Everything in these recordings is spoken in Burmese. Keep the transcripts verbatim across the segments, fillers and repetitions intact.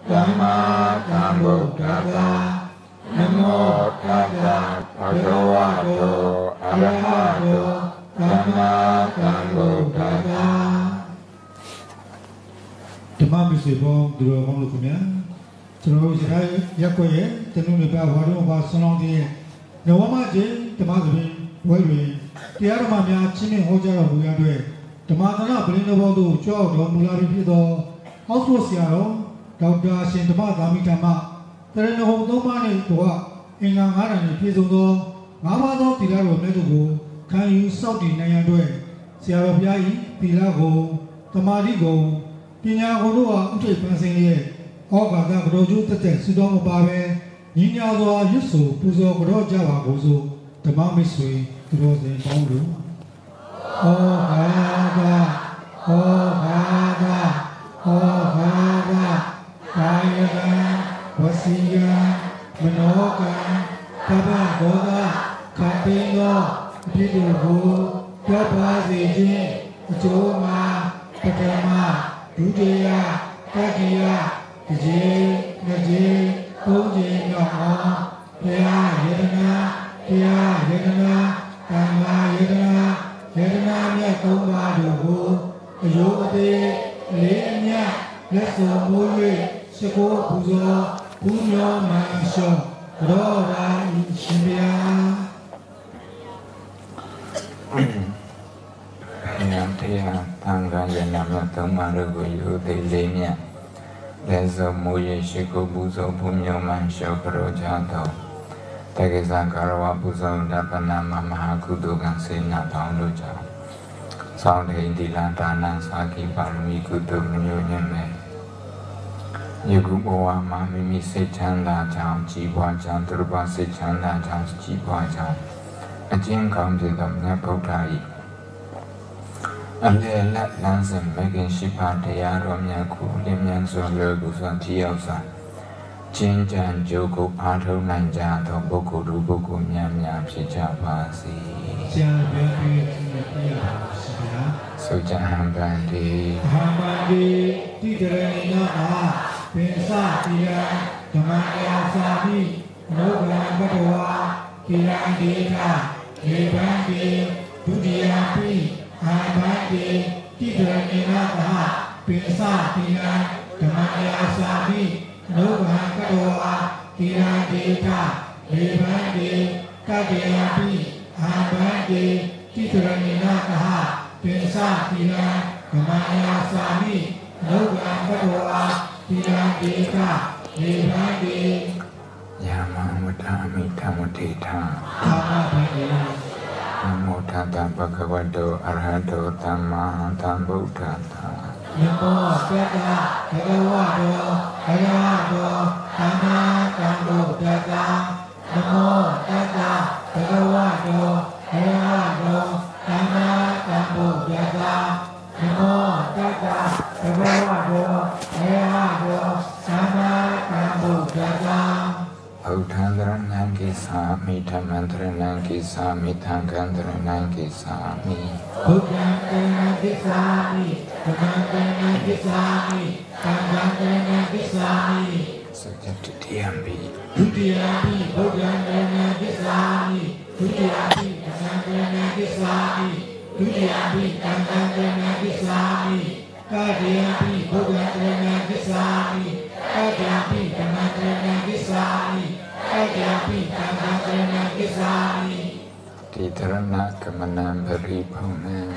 Dhamma Sambuddhassa Namo Tassa Bhagavato Arahato Dhamma Sambuddhassa Dhamma Misipong Duro Molukumya Chalo Sirai Yakoye Tenu Nipa Wadu Ba Sonongti Nawama Je Dhamma Sabi Wai Tiara Mamya Chimi Hojara Buyadwe Dhamma Dana Belina Bodu Chao Do Mulari Pido House Siaro Doctor Shintama Damitama Terena Home Domani Toa Inga Harani Pizudo Mamado Tilaro Medugo Can you Saudi Nayadwe Siarabiai Pilago Tamarigo Pina Honua Uche Pansing Ogada Groju Tate Sudom Babe Ninazo Yusu Puzo Groja Gozo the Mamisui Grows in Bondu Oh Hada Oh Hada Oh Hada Kaya Wasiya Manoka Kaba Goda Kapino Piduhu Kapaziji Joma Patama Dudaya Kakia Kaji Kaji Koji Noha Pia Yedana Pia Yedana Kama Yedana Yedana Yakoma Duhu Yogate Lenya Leso Mui Shiko Puzo Punyo Mansho Rora Shibya Yantia Tanga Yanama Tamarugo Yude Lenya Leso Mui Shiko Puzo Punyo Mansho Projato Tegeza Karawa Puzo Dapanama Mahakudo Gansena Pauloja Sound Indilantana Saki Parmi Kudu Nyonyame Yuguboa Mami Sechanda Jam Jiwa Jam Turba Sechanda Jam Jiwa Jam A Jim comes in the Napotai And then let Lanson making Shipa Tayaro Yaku Limyan So Lurgusan Tiosa Jinjan Joko Pato Nanja Toboko Rubuku Nyam Yam Shicha Pasi Suja Hambandi Hambandi Tijarina Pensa Tia Tamaya Sabi Noga Batawa Kira Dita Nebandi Dudiapi Hambandi Tijarina Pensa Tia Tamaya Sabi Noga Batawa Kira Dita Nebandi Kadiapi Hambandi Tijarina Pensa Tia Tamaya Sabi Noga Batawa Tira Dita, Nirvandi Yama Mutami Tamutita Namo Tata Bhagavato Arahato Tamma Tambuddhata Namo Tata Bhagavato Arahato Tamma Tambuddhata Namo Tata Bhagavato Arahato Tamma Tambuddhata Namo Tata Bhagavato Utandra Nanki Sami, Tamandra Nanki Sami, Tankandra Nanki Sami. Utandra Nanki Sami, Tamandra Nanki Sami, Tankandra Nanki Sami. Subject to D M B. Tudiapi, Utandra Nanki Sami, Tudiapi, Tamandra Nanki Sami, Tudiapi, Tankandra Nanki Sami. Kadiapi, Utandra Nanki Sami, Kadiapi, Tamandra Nanki Sami. Kadiapi Tamandra Nanki Sami Titarana Kamanam Paripona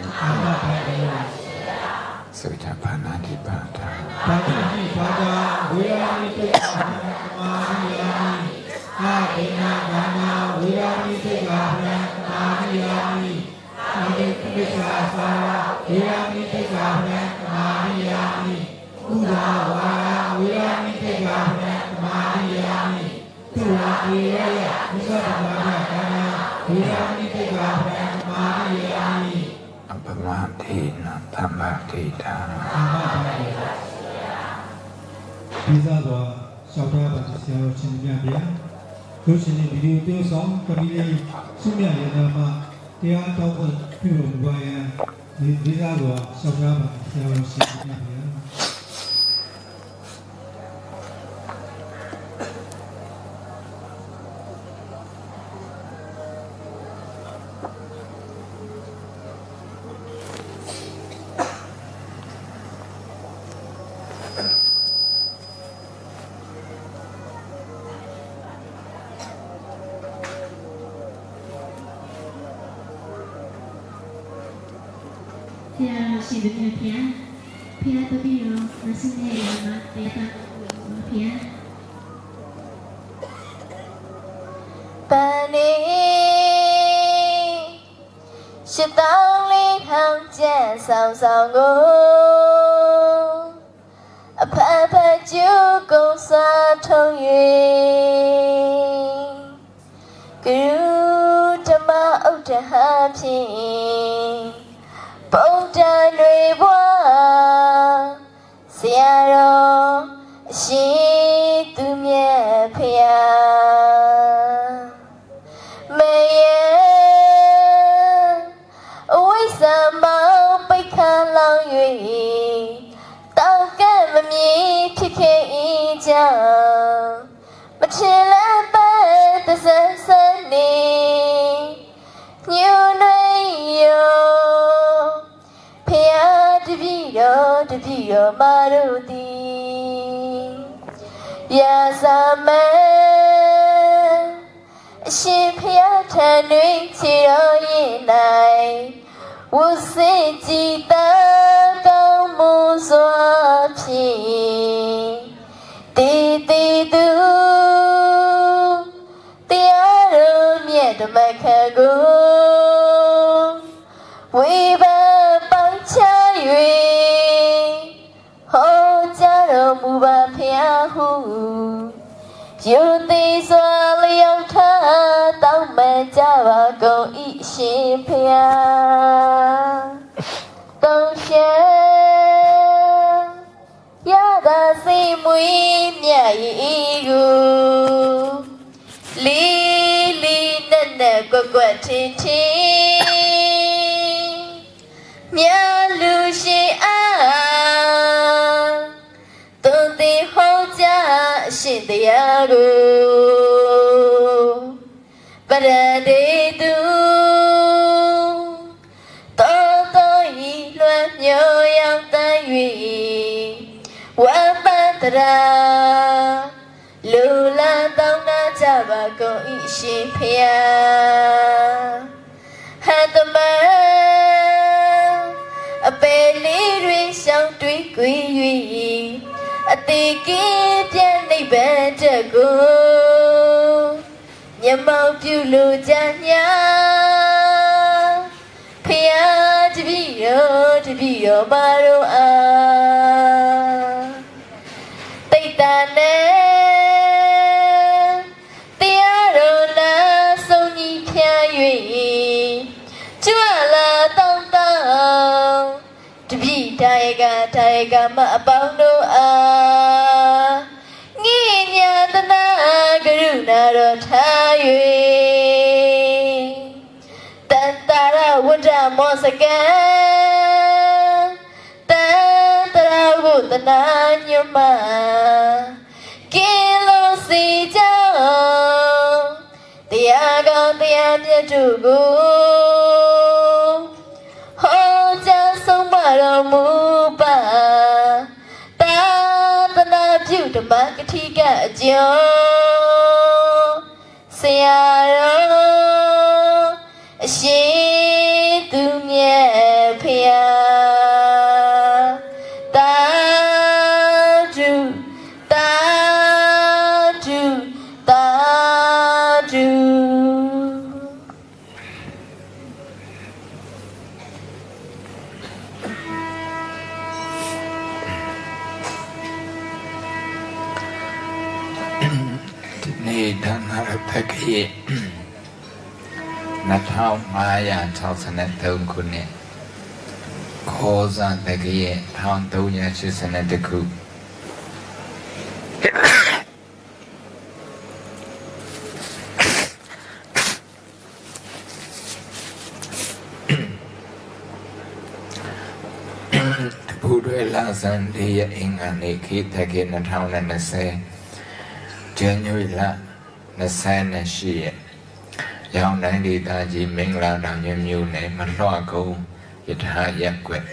Sujapana Dipata Panati Pada Virani Tekahana Kamariyani Adina Gana Virani Tekahana Kamariyani Adipisa Sara Virani Tekahana Kamariyani Udawara Virani Tekahana Kamariyani Turaki Musabana Kana Virani Tekahana Kamariyani Apamatina Tamatita Pizza Sauta Patisio Chinabia Kushini Video Song Kamili Sumia Yama Tia Tau Purubaya Pizza Sauta Patisio Chinabia ရှိတယ်ဖေဖျားဖျားတပည့်တော်မဆုနဲ့ရမှာတရားတော်ဖျားပန်နေရှစ်တောင်းလေးထောင်ကျန်ဆောင်ဆောင်ကိုအဖအဖကျူကုံစားထုံး၍ကရုဓမ္မဥဒ္ဒဟာဖြင့်ဗုဒ္ဓတွေဘွားဆရာတော်အရှင်သူမြတ်ဖျားမယအဝိဇ္ဇာမောင်ပိတ်ခါလောင်၍တောက်ကမမြင်ဖြစ်ခဲ့ကြောင်းမထင်လည်းပဲသစစနေညွန်နေရောဖျားတပည့်တော်တပည့်တော်မတို့သည်ရာဇမန်အရှင်ဖျားထံတွင်ခြေတော်ရင်၌ဝုစေကြည်သာကောင်းမှုစွာဖြင့်တည်တည်သူတရားတော်မြတ်ဓမ္မခံကိုဝေဖန်ပိုင်းခြား၍ဟောကြားတော်မူပါဖျားဟုယုတိစွာလျောက်ထားတောင်းပန်ကြပါကုန်၏ရှင်ဖျားတောင်းရှေရသာစိတ်မွေးမြတ်ဤကိုလီလီနက်နက်ကွက်ကွက်ထင်းထင်းမြတ်လူရှိအားတုန်တင်ဟောကြားအရှင်တရားကိုပရဒေတုတောတောဤလွမ်းမြောရောက်တိုင်း၍ဝါပတရာလူလာတောင်းနာကြပါကုန်၏ရှင်ဖျားဟတမအပေလေးတွင်ရှောင်းတွေးကွေ၍အတိကိပြည့်နိဗ္ဗာန်တက်ကိုမျက်မှောက်ပြုလိုကြညာဖျားတပည့်တော်တပည့်တော်မတို့အားတိတ်တန်နဲ့တရားတော်နာဆုံးကြီးဖြား၍ကြွလာတောင်းတောင်းတပည့်တိုင်းကတိုင်းကမအပေါင်းတို့အားငိညာတနာကရုဏာတော်ထား၍တန်တာရဝဒ္ဓမောစကံတန်တရာဟုတနာညမကင်းလို့စီကြောင်းတရားကောင်းတရားမြတ်တို့ကိုဟောကြားဆုံးမတော်မူပါသာသနာပြုဓမ္မကတိကအကျော်ဆရာတော်အရှင်သူမြတ်ဖျားတာဓုတာဓုတာဓုနေတနာဖက်ကြီးနှစ်ထောင်ငါးရာ၆၃ခုနှစ်ခေါ်စာတကရဲ့တစ်ထောင်သုံးရာ၈၁ခုတပူတွေလာစံဒီရဲ့အင်္ဂါနေခေတ္တကေနှစ်ထောင်၂၀ဇန်နဝါရီလ၂၈ရက်ရောင်တိုင်းဒေသကြီးမင်္ဂလာတောင်မြို့မြို့နယ်မလွှကုန်းယထာရက်ကွက်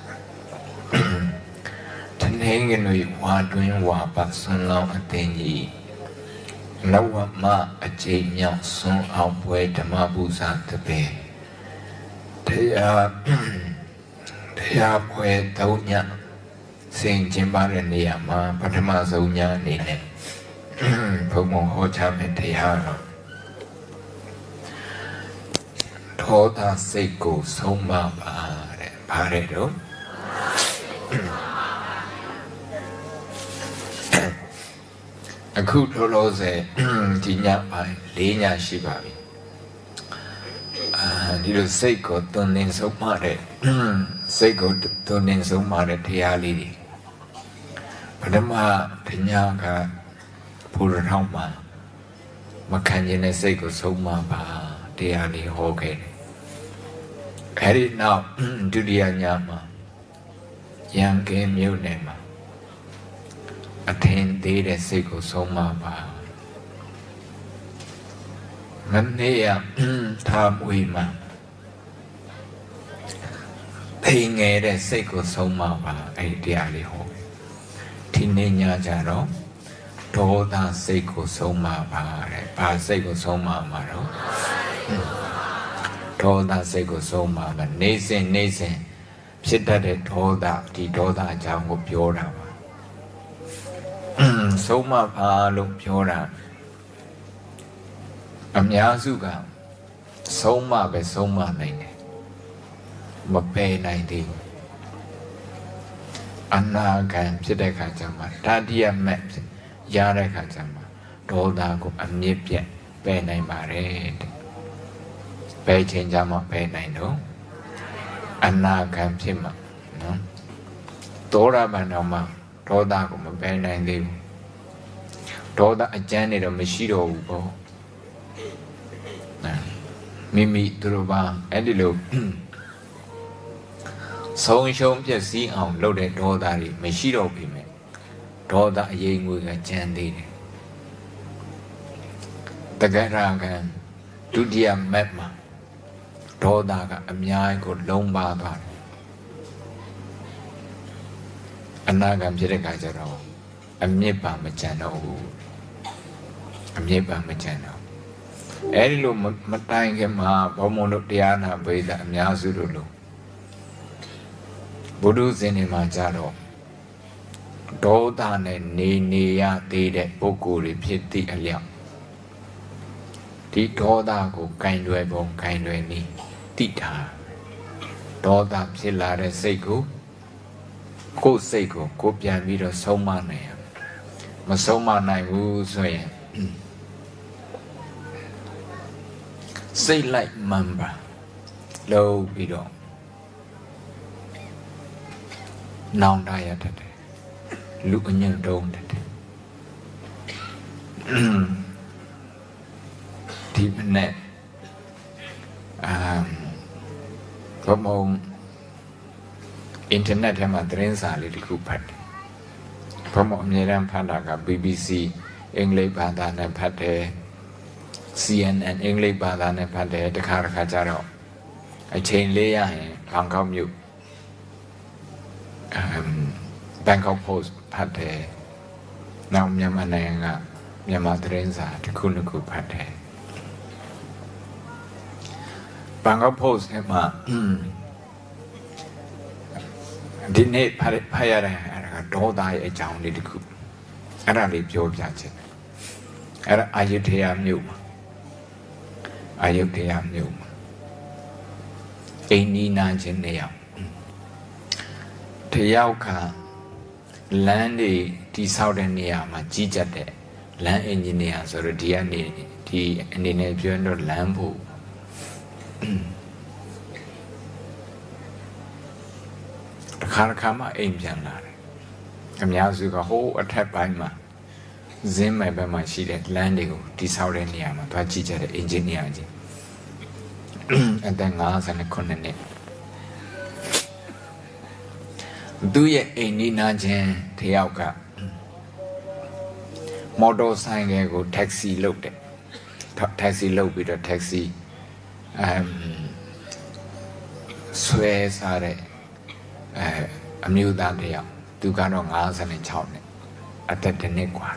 တနင်္ဂနွေဝါတွင်ဝါပတ်ဆွန်လောင်းအသင်းကြီးနဝမအကျိန်မြောက်ဆွန်အောင်ပွဲဓမ္မပူဇာတပည့်တရားတတရားပွဲသုံးညစင်ကျင်းပတဲ့နေရာမှာပထမဆုံးညအနေနဲ့ဘုံဘုံဟောကြားမယ့်တရားတော့ဒေါသစိတ်ကိုဆုံးမပါတဲ့။ဘာလဲတော့အခုလောလောဆယ်ဒီညပိုင်းလေးညရှိပါပြီ။အာဒီလိုစိတ်ကိုသွန်သင်ဆုံးမတဲ့စိတ်ကိုသွန်သင်ဆုံးမတဲ့တရားလေးတွေပထမတညကဘုရားထောင်းမှာမခံကျင်တဲ့စိတ်ကိုဆုံးမပါတရားလေးဟောခဲ့တယ်။အဲဒီနောက်ဒုတိယညမှာရန်ကင်းမြို့နယ်မှာအထင်သေးတဲ့စိတ်ကိုဆုံးမပါမနေ့ကထားမွေမှာဖိငယ်တဲ့စိတ်ကိုဆုံးမပါအဲ့ဒီတရားလေးဟောဒီနေ့ညကြတော့ဒေါသစိတ်ကိုဆုံးမပါတဲ့။ဘာစိတ်ကိုဆုံးမမှာတော့ဒေါသစိတ်ကိုဆုံးမပါနေစဉ်နေစဉ်ဖြစ်တတ်တဲ့ဒေါသဒီဒေါသအကြောင်းကိုပြောတာပါဆုံးမပါလို့ပြောတာအများစုကဆုံးမပဲဆုံးမနိုင်တယ်မပယ်နိုင်သေးဘူးအနာဂံဖြစ်တဲ့ခါကျမှတတိယမက်ရတဲ့ခါကျမှဒေါသကိုအမြင့်ပြတ်ပယ်နိုင်ပါတယ်တဲ့ပယ်ခြင်းကြမှာပယ်နိုင်တော့အနာဂံဖြစ်မှာနော်သောရပန်တော်မှာဒေါသကိုမပယ်နိုင်သေးဘူးဒေါသအကျဉ်းနေတော့မရှိတော့ဘူးပေါ့မိမိသူတို့ဘာအဲ့ဒီလိုဆုံးရှုံးပြည့်စည်အောင်လုပ်တဲ့ဒေါသတွေမရှိတော့ပြီမယ်ဒေါသအရေးငွေကကျန်သေးတယ်တက္ကရာကံဒုတိယမက်မှာဒေါသကအများကြီးကိုလုံးပါသွားတယ်အနာဂံဖြစ်တဲ့ခါကျတော့အမြင့်ပါမကျန်တော့ဘူးအမြင့်ပါမကျန်တော့အဲ့ဒီလိုမတိုင်ခင်မှာဘုံဘုံတို့တရားနာပိဋကအများစုတို့လို့ဘုဒ္ဓဇင်တွေမှာကြတော့ဒေါသနဲ့နေနေရသေးတဲ့ပုဂ္ဂိုလ်တွေဖြစ်သည့်အလျောက်ဒီဒေါသကိုကင်တွယ်ပုံကင်တွယ်နည်းတိထားဒေါသဖြစ်လာတဲ့စိတ်ကိုကိုယ်စိတ်ကိုကိုပြန်ပြီးတော့ဆုံးမနိုင်ရမဆုံးမနိုင်ဘူးဆိုရင်စိတ်လိုက်မှန်ပါလို့ပြီးတော့နောင်တရတတ်တယ်လူအညံ့တုံးတတ်တယ်ဒီမနေ့အာဘုံဘုံအင်တာနက်ထဲမှာသတင်းစာလေးတစ်ခုဖတ်တယ်ဘုံဘုံအမြဲတမ်းဖတ်တာက B B C အင်္ဂလိပ်ဘာသာနဲ့ဖတ်တယ် C N N အင်္ဂလိပ်ဘာသာနဲ့ဖတ်တယ်တခါတခါကျတော့အချိန်လေးရရင်ဘန်ကောက်မြို့ဘန်ကောက် Post ဖတ်တယ်နောက်မြန်မာနိုင်ငံကမြန်မာသတင်းစာတစ်ခုနှစ်ခုဖတ်တယ်ဘန်ကောက် Post မှာဒီနေ့ဖတ်ဖတ်ရတဲ့အဲ့ဒါကဒေါသရဲ့အကြောင်းလေးတစ်ခုအဲ့ဒါလေးပြောပြချင်တယ်အဲ့ဒါအာယုထေယမြို့မှာအာယုထေယမြို့မှာအိန္ဒိနာချင်းနေရောက်တယောက်ကလမ်းတွေတိဆောက်တဲ့နေရာမှာကြီးကြပ်တဲ့လမ်းအင်ဂျင်နီယာဆိုတော့ဒီကနေဒီအနေနဲ့ပြောရင်တော့လမ်းဖို့တခါတခါမှအိမ်ပြန်လာတယ်အများစုကဟိုးအထက်ပိုင်းမှာဇင်းမဲ့ဘက်မှာရှိတဲ့လမ်းတွေကိုတိဆောက်တဲ့နေရာမှာသွားကြည့်ကြတဲ့အင်ဂျင်နီယာကြီးအသက်၅၉နှစ်သူရဲ့အိမ်နီးနားချင်းတယောက်ကမော်တော်ဆိုင်ကယ်ကိုတက္ကစီလုပ်တယ်တက္ကစီလုပ်ပြီးတော့တက္ကစီအမ်ဆွဲစားတဲ့အဲအမျိုးသားတယောက်သူကတော့၅၆နှစ်အသက်တစ်နှစ်กว่า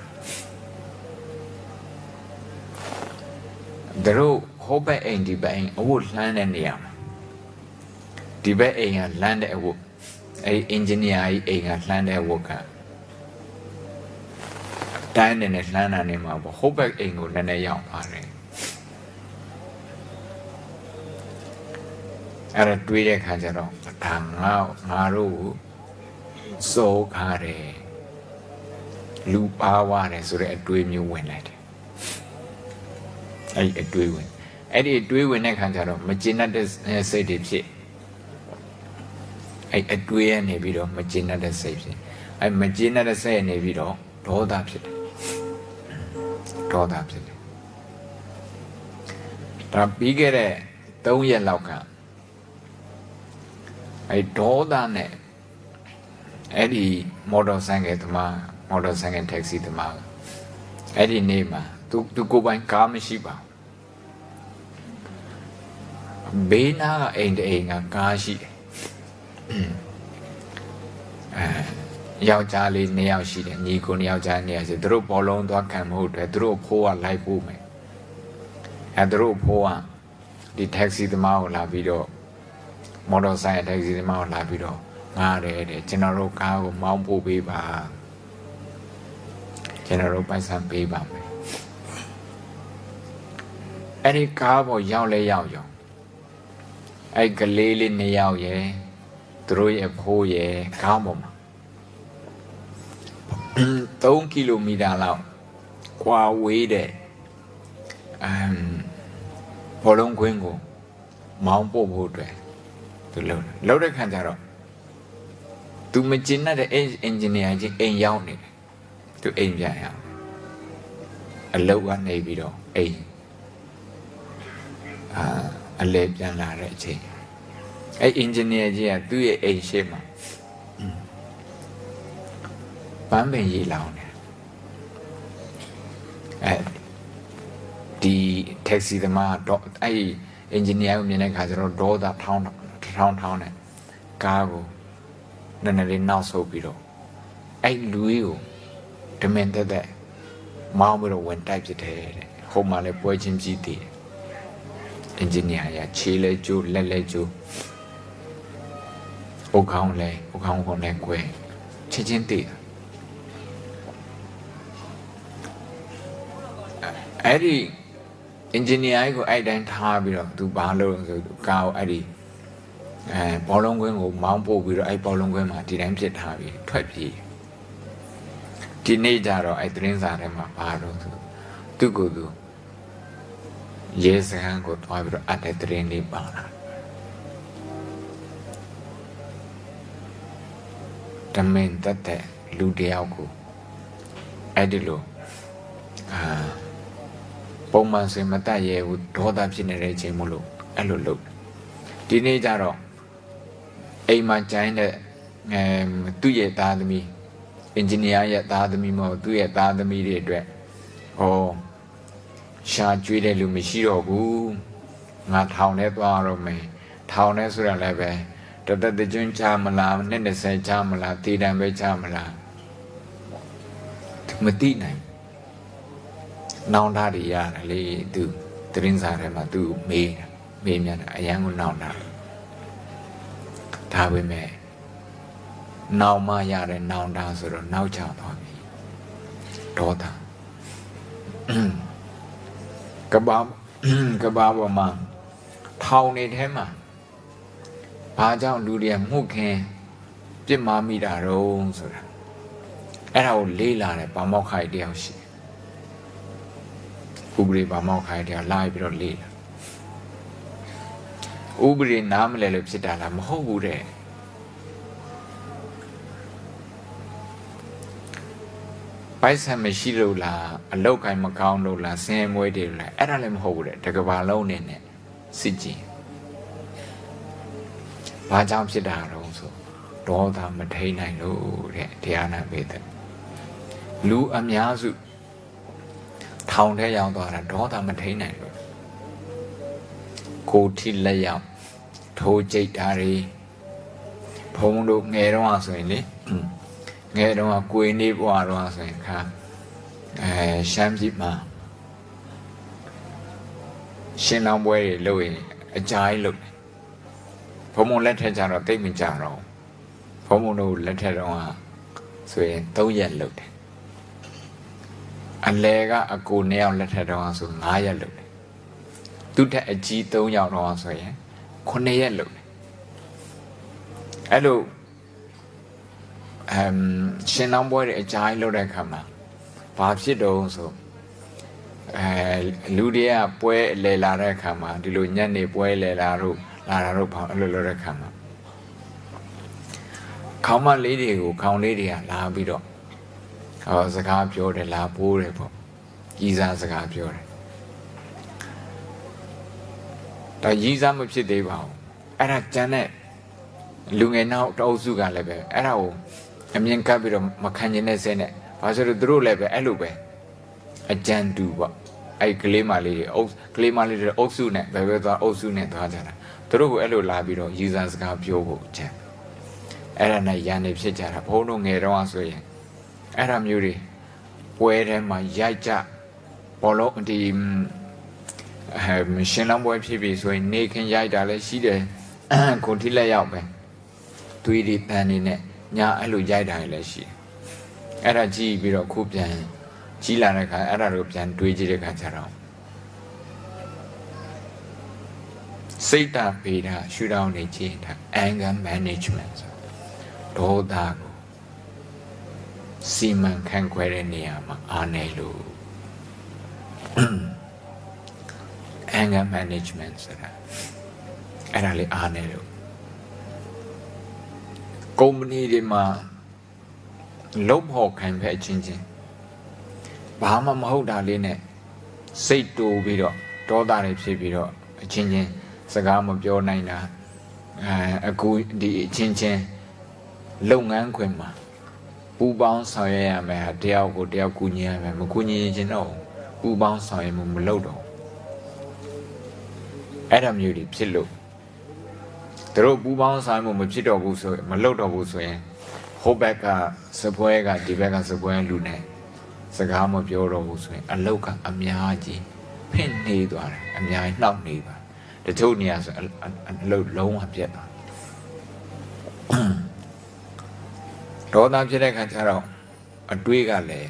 တို့ဟိုဘက်အိမ်ဒီဘက်အိမ်အဝတ်လှမ်းတဲ့နေရာမှာဒီဘက်အိမ်ကလှမ်းတဲ့အဝတ် ai engineer ai ai nga hlan de wok kaတိုင်းနေနဲ့လှမ်းတာနေမှာပေါ့ဟိုဘက်အိမ်ကိုနည်းနည်းရောက်ပါတယ်အဲ့ဒါတွေးတဲ့ခါကျတော့ဒါငါငါတို့စိုးခါတယ်လူပါဝတယ်ဆိုတဲ့အတွေးမျိုးဝင်လိုက်တယ်အဲ့ဒီအတွေးဝင်အဲ့ဒီအတွေးဝင်တဲ့ခါကျတော့မကျင်တတ်တဲ့စိတ်တွေဖြစ်အဲ့အတွေးရနေပြီးတော့မကျင်တတ်တဲ့စိတ်ဖြစ်အဲ့မကျင်တတ်တဲ့စိတ်နေပြီးတော့ဒေါသဖြစ်တယ်ဒေါသဖြစ်တယ်ဒါပြီးခဲ့တဲ့သုံးရက်လောက်ကအဲ့ဒေါသနဲ့အဲ့ဒီမော်တော်ဆိုင်ကယ်သမားမော်တော်ဆိုင်ကယ်တက္ကစီသမားအဲ့ဒီနေ့မှာသူသူကိုယ်ပိုင်ကားမရှိပါဘူးဘေးနားကအိမ်တအိမ်ကကားရှိတယ်အဲယောက်ျားလေးနှစ်ယောက်ရှိတယ်ညီကိုနှစ်ယောက်ျားနှစ်ယောက်ရှိသူတို့ဘောလုံးသွားခံမဟုတ်တယ်သူတို့ဖိုးကလိုက်ပို့မယ်အဲသူတို့ဖိုးကဒီတက္ကစီသမားကိုလာပြီးတော့မော်တော်ဆိုင်ကယ်တက္ကစီသမားကိုလာပြီးတော့ငားတယ်တဲ့ကျွန်တော်တို့ကားကိုမောင်းပို့ပေးပါကျွန်တော်တို့ပိုက်ဆံပေးပါမယ်အဲ့ဒီကားပေါ်ရောက်လဲရောက်ရောအဲ့ကလေးလေးနှစ်ယောက်ရယ်သူတို့ရဲ့ဖိုးရယ်ကားပေါ်မှာသုံးကီလိုမီတာလောက်ကွာဝေးတဲ့အမ်ဘောလုံးကွင်းကိုမောင်းပို့ဖို့အတွက်သူလုပ်တယ်လုပ်တဲ့ခါကျတော့သူမကျင်တဲ့အင်ဂျင်နီယာကြီးအိမ်ရောက်နေတယ်သူအိမ်ပြန်ရအလုပ်ကနေပြီးတော့အိမ်အာအလဲပြန်လာတဲ့အချိန်အဲ့အင်ဂျင်နီယာကြီးကသူ့ရဲ့အိမ်ရှိမှာပန်းပင်ရေးလောင်တယ်အဲဒီတက္ကစီသမားတော့အဲ့အင်ဂျင်နီယာကိုမြင်တဲ့ခါကျတော့ဒေါသထောင်းထောင်းထောင်းနဲ့ကားကိုနည်းနည်းလေးနောက်ဆုတ်ပြီးတော့အဲ့လူကြီးကိုဒမင်တက်တက်မောင်းပြီးတော့ဝင်တိုက်ဖြစ်တယ်တဲ့ဟိုမှာလည်းပွဲချင်းကြီးတည်တယ်အင်ဂျင်နီယာရခြေလဲကျိုးလက်လဲကျိုးအုတ်ခေါင်းလဲအုတ်ခေါင်းကိုလည်းကွဲချင်းချင်းတည်တယ်အဲ့ဒီအင်ဂျင်နီယာကိုအဲ့တိုင်းထားပြီးတော့သူဘာလို့ဆိုကားကိုအဲ့ဒီအဲဘောလုံးကွင်းကိုမောင်းပို့ပြီးတော့အဲ့ဘောလုံးကွင်းမှာဒီတိုင်းဖြစ်ထားပြီးထွက်ပြေးဒီနေ့ကျတော့အဲ့သတင်းစာထဲမှာဘာလို့ဆိုသူ့ကိုယ်သူရဲစခန်းကိုတွားပြီးတော့အတဲ့သတင်းလေးပါလာတမင်တက်တဲ့လူတယောက်ကိုအဲ့ဒီလိုအာပုံမှန်စင်မတတ်ရဲဘူးဒေါသဖြစ်နေတဲ့အချိန်မို့လို့အဲ့လိုလုပ်ဒီနေ့ကျတော့အိမ်မှာကျိုင်းတဲ့အဲသူ့ရဲ့သားသမီးအင်ဂျင်နီယာရဲ့သားသမီးမဟုတ်သူ့ရဲ့သားသမီးတွေအတွက်ဟောရှာကျွေးတဲ့လူမရှိတော့ဘူးငါထောင်ထဲသွားတော့မယ်ထောင်ထဲဆိုရလည်းပဲတသက်တကျွန်းချမလားနှစ်နှစ်ဆယ်ချမလားတည်တံပဲချမလားမသိနိုင်နောင်တတွေရတယ်လေသူသတင်းစာထဲမှာသူမေးမေးမြန်းတာအရန်ကိုနောင်တာဒါပေမဲ့နောင်မရတဲ့နောင်တာဆိုတော့နောက်ချသွားပြီဒေါသကဘာကဘာပေါ်မှာထောင်နေထဲမှာဘာကြောင့်လူတွေမှုခင်ပြစ်မှားမိတာတော့ဆိုတာအဲ့ဒါကိုလေးလာတယ်ဗမောက်ခိုင်တယောက်ရှိဥပဒေဗမောက်ခိုင်တယောက်လာပြီးတော့လေးလာဥပဒေနားမလဲလို့ဖြစ်တာလားမဟုတ်ဘူးတဲ့ပိုက်ဆံမရှိလို့လားအလောက်ကိုင်းမကောင်းလို့လားဆင်းရဲမွေးတယ်လားအဲ့ဒါလည်းမဟုတ်ဘူးတဲ့တကဘာလုံးနေနဲ့စစ်ကြည့်ဘာကြောင့်ဖြစ်တာတော့ဆိုဒေါသမထိန်နိုင်လို့တဲ့တရားနာပေးတဲ့လူအများစုထောင်ထဲရောက်သွားတာဒေါသမထိန်နိုင်လို့ကိုထိလက်ရောက်ထိုးကြိတ်တာတွေဘုံတို့ငယ်တော့ဆိုရင်လေငယ်တော့ကိုယ်နေဘွားတော့ဆိုရင်ခါအဲရှမ်းပြည်မှာရှင်လောင်းပွဲတွေလုပ်ရင်အကြိုက်လုပ်တယ်ဘုံမလက်ထက်ကြတော့တိတ်မကြတော့ဘုမုံတို့လက်ထက်တော့ဆိုရင်သုံးရက်လုပ်တယ်အလဲကအကိုနှစ်ယောက်လက်ထက်တော့ဆိုငါးရက်လုပ်တယ်သူထက်အကြီးသုံးယောက်တော့ဆိုရင်ခုနှစ်ရက်လုပ်တယ်အဲ့လိုအမ်ရှင်နောင်ပွဲတွေအကြိုင်းလုပ်တဲ့အခါမှာဘာဖြစ်တော့ဆိုအဲလူတွေကပွဲလဲလာတဲ့အခါမှာဒီလိုညနေပွဲလဲလာတော့လာတာတော့ဘာအဲ့လိုလုပ်တဲ့အခါမှာခေါင်းမလေးတွေကိုခေါင်းလေးတွေကလာပြီးတော့ဟောစကားပြောတယ်လာပိုးတယ်ပေါ့ကြီးစားစကားပြောတယ်ဒါကြီးစားမဖြစ်သေးပါဘူးအဲ့ဒါကျန်တဲ့လူငယ်နောက်တအုပ်စုကလည်းပဲအဲ့ဒါကိုအမြင်ကပ်ပြီးတော့မခံကျင်တဲ့စဲနဲ့ဘာလို့လဲသူတို့လည်းပဲအဲ့လိုပဲအကြံတူပေါ့အဲ့ကလေးမလေးတွေအုပ်ကလေးမလေးတွေအုပ်စုနဲ့ဘယ်ဘက်သွားအုပ်စုနဲ့သွားကြတာသူတို့ကအဲ့လိုလာပြီးတော့ကြီးစားစကားပြောဖို့ချင်အဲ့ဒါနဲ့ရန်နေဖြစ်ကြတာဘုန်းတို့ငယ်တော့ဆိုရင်အဲ့ဒါမျိုးတွေပွဲထဲမှာရိုက်ကြဘောလုံးဒီအဲရှင်လောင်းပွဲဖြစ်ပြီဆိုရင်နေခင်ရိုက်တာလည်းရှိတယ်ကိုထိလက်ရောက်ပဲသွေးတွေပန်းနေနဲ့ညာအဲ့လိုရိုက်တာလည်းရှိတယ်အဲ့ဒါကြည့်ပြီးတော့ခုပြန်ကြီးလာတဲ့ခါအဲ့ဒါတို့ပြန်တွေးကြည့်တဲ့ခါကျတော့စိတ်ဓာတ်ပေတာရှုထောင့်နေခြင်းဒါ anger management ဒေါသကိုစီမံခန့်ခွဲတဲ့နေရာမှာအားနည်းလို့ anger management ဆိုတာအဲ့ဒါလေးအားနည်းလို့ကုမ္ပဏီတွေမှာလုပ်ဖို့ခံဖက်ချင်းချင်းဘာမှမဟုတ်တာလေးနဲ့စိတ်တူပြီးတော့ဒေါသတွေဖြစ်ပြီးတော့အချင်းချင်းစကားမပြောနိုင်တာအဲအခုဒီအချင်းချင်းလုပ်ငန်းခွင်မှာပူပေါင်းဆောင်ရွက်ရမယ်ဟာတယောက်ကိုတယောက်ကူညီရမယ်မကူညီရင်တော့ပူပေါင်းဆောင်ရွက်မှုမလုပ်တော့အဲ့ဒါမျိုးတွေဖြစ်လို့သူတို့ပူပေါင်းဆောင်ရွက်မှုမဖြစ်တော့ဘူးဆိုမလုပ်တော့ဘူးဆိုရင်ဟိုဘက်ကစပွဲကဒီဘက်ကစပွဲလူနဲ့စကားမပြောတော့ဘူးဆိုရင်အလုတ်ကအများကြီးဖင့်နေသွားတယ်အများကြီးနှောက်နေပါတချို့နေရာဆိုအလုတ်လုံးဝပြတ်သွားဒေါသဖြစ်တဲ့ခါကျတော့အတွေးကလည်း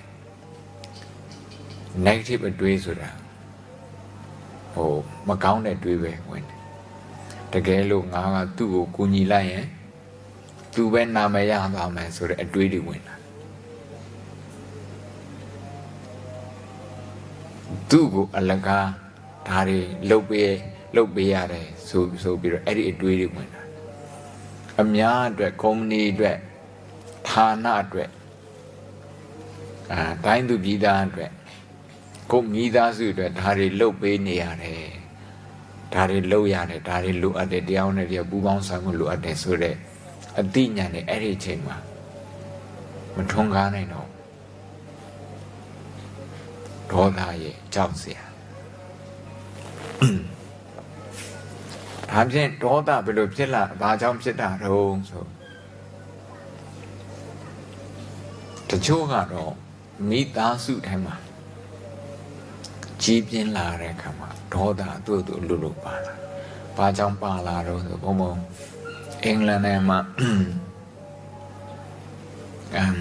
negative အတွေးဆိုတာဟိုမကောင်းတဲ့တွေးပဲဝင်တယ်တကယ်လို့ငါကသူ့ကိုကူညီလိုက်ရင်သူပဲနာမည်ရသွားမယ်ဆိုတဲ့အတွေးတွေဝင်လာသူ့ကိုအလကားဒါတွေလှုပ်ပေးလှုပ်ပေးရတယ်ဆိုဆိုပြီးတော့အဲ့ဒီအတွေးတွေဝင်လာအများအတွက်ကုမ္ပဏီအတွက်ဌာနအတွက်အာတိုင်းသူပြည်သားအတွက်ကိုမိသားစုအတွက်ဒါတွေလှုပ်ပေးနေရတယ်ဒါတွေလှုပ်ရတယ်ဒါတွေလိုအပ်တယ်တရားနဲ့တရားပူပေါင်းဆောင်မှုလိုအပ်တယ်ဆိုတဲ့အသိဉာဏ်နဲ့အဲ့ဒီအချိန်မှာမထွန်းကားနိုင်တော့ဒေါသရဲ့ကြောက်စရာဒါဖြင့်ဒေါသဘယ်လိုဖြစ်လာဘာကြောင့်ဖြစ်တာတုံးဆိုတချို့ကတော့မိသားစုတိုင်းမှာကြီးပြင်းလာတဲ့အခါမှာဒေါသသူ့သူလူလူပါလာဘာကြောင့်ပါလာတော့ဆိုဘုံဘုံအင်္ဂလန်ထဲမှာအမ်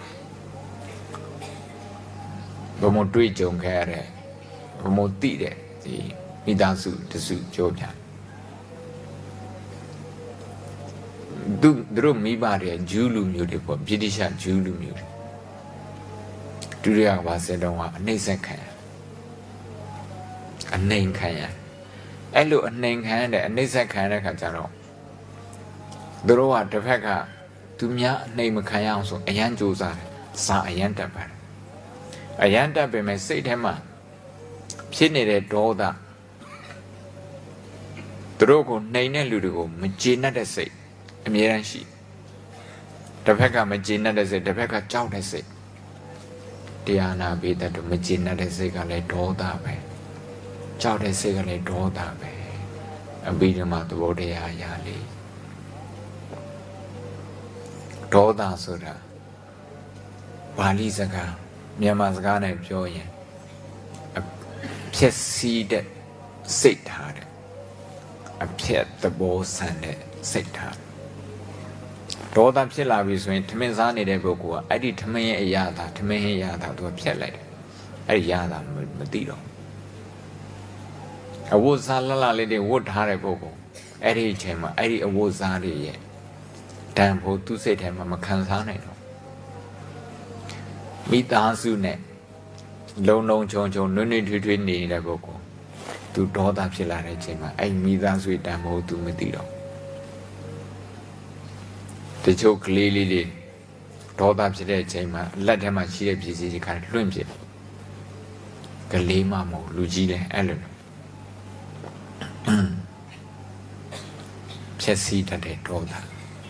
ဘုံမတွေ့ကြုံခဲ့ရတဲ့ဘုံမတိတဲ့ဒီမိသားစုတစုပြောပြသူတို့မိဘတွေဂျူးလူမျိုးတွေပေါ့ဗြိတိရှဂျူးလူမျိုးတွေဒုတိယကဘာစင်တော့ကအနှိမ့်ဆက်ခံအနှိမ်ခံရအဲ့လိုအနှိမ်ခံရတဲ့အနှိမ့်ဆက်ခံရတဲ့ခါကျတော့သူတို့ကတစ်ဖက်ကသူများအနှိမ်မခံရအောင်ဆိုအရန်ကြိုးစားတယ်စာအရန်တက်ပါတယ်အရန်တက်ပေမဲ့စိတ်ထဲမှာဖြစ်နေတဲ့ဒေါသသူတို့ကိုနှိမ်တဲ့လူတွေကိုမကျေနပ်တဲ့စိတ်အမြဲတမ်းရှိတစ်ဖက်ကမကျေနပ်တဲ့စိတ်တစ်ဖက်ကကြောက်တဲ့စိတ်တရားနာပိတ္တမကျေနပ်တဲ့စိတ်ကလည်းဒေါသပဲကြောက်တဲ့စိတ်ကလည်းဒေါသပဲအဘိဓမ္မာသဘောတရားအရာလေးဒေါသဆိုတာပါဠိစကားမြန်မာစကားနဲ့ပြောရင်ဖြစ်စီတဲ့စိတ်ထားတဲ့အဖြစ်သဘောဆန်တဲ့စိတ်ထားဒေါသဖြစ်လာပြီဆိုရင်ထမင်းစားနေတဲ့ပုဂ္ဂိုလ်ကအဲ့ဒီထမင်းရဲ့အရာသာထမင်းရဲ့အရာသာသူကဖြတ်လိုက်တယ်အဲ့ဒီအရာသာမသိတော့အဝတ်စားလှလှလေးတွေဝတ်ထားတဲ့ပုဂ္ဂိုလ်အဲ့ဒီအချိန်မှာအဲ့ဒီအဝတ်စားတွေရဲ့တန်ဖို့သူ့စိတ်ထဲမှာမခံစားနိုင်တော့မိသားစုနဲ့လုံလုံချုံချုံနွေ့နွေ့ထွေးထွေးနေတဲ့ပုဂ္ဂိုလ်သူဒေါသဖြစ်လာတဲ့အချိန်မှာအဲ့မိသားစုတန်ဖို့သူမသိတော့တချို့ကလေးလေးတွေဒေါသဖြစ်တဲ့အချိန်မှာလက်ထဲမှာရှိတဲ့ပစ္စည်းတွေခါလွင့်ပြစ်ကလေးမမဟုတ်လူကြီးလည်းအဲ့လိုဖြစ်စီတတ်တဲ့ဒေါသ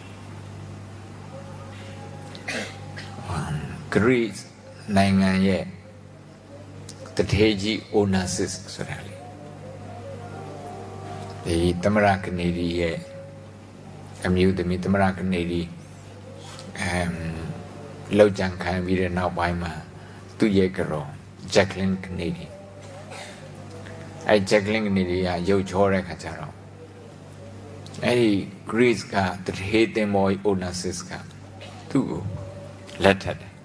ဂရိနိုင်ငံရဲ့တထေကြီး Onassis ဆိုတာလေဒီသမရကနေဒီရဲ့အမျိုးသမီးသမရကနေဒီအမ်လောက်ကြံခံပြီးတဲ့နောက်ပိုင်းမှာသူ့ရဲ့ကရော Jacqueline Kennedy အဲ Jacqueline Kennedy ကရုပ်ချောတဲ့ခါကျတော့အဲဒီ Greece ကတထေးတင်မော Onassis ကသူ့ကိုလက်ထပ်တယ်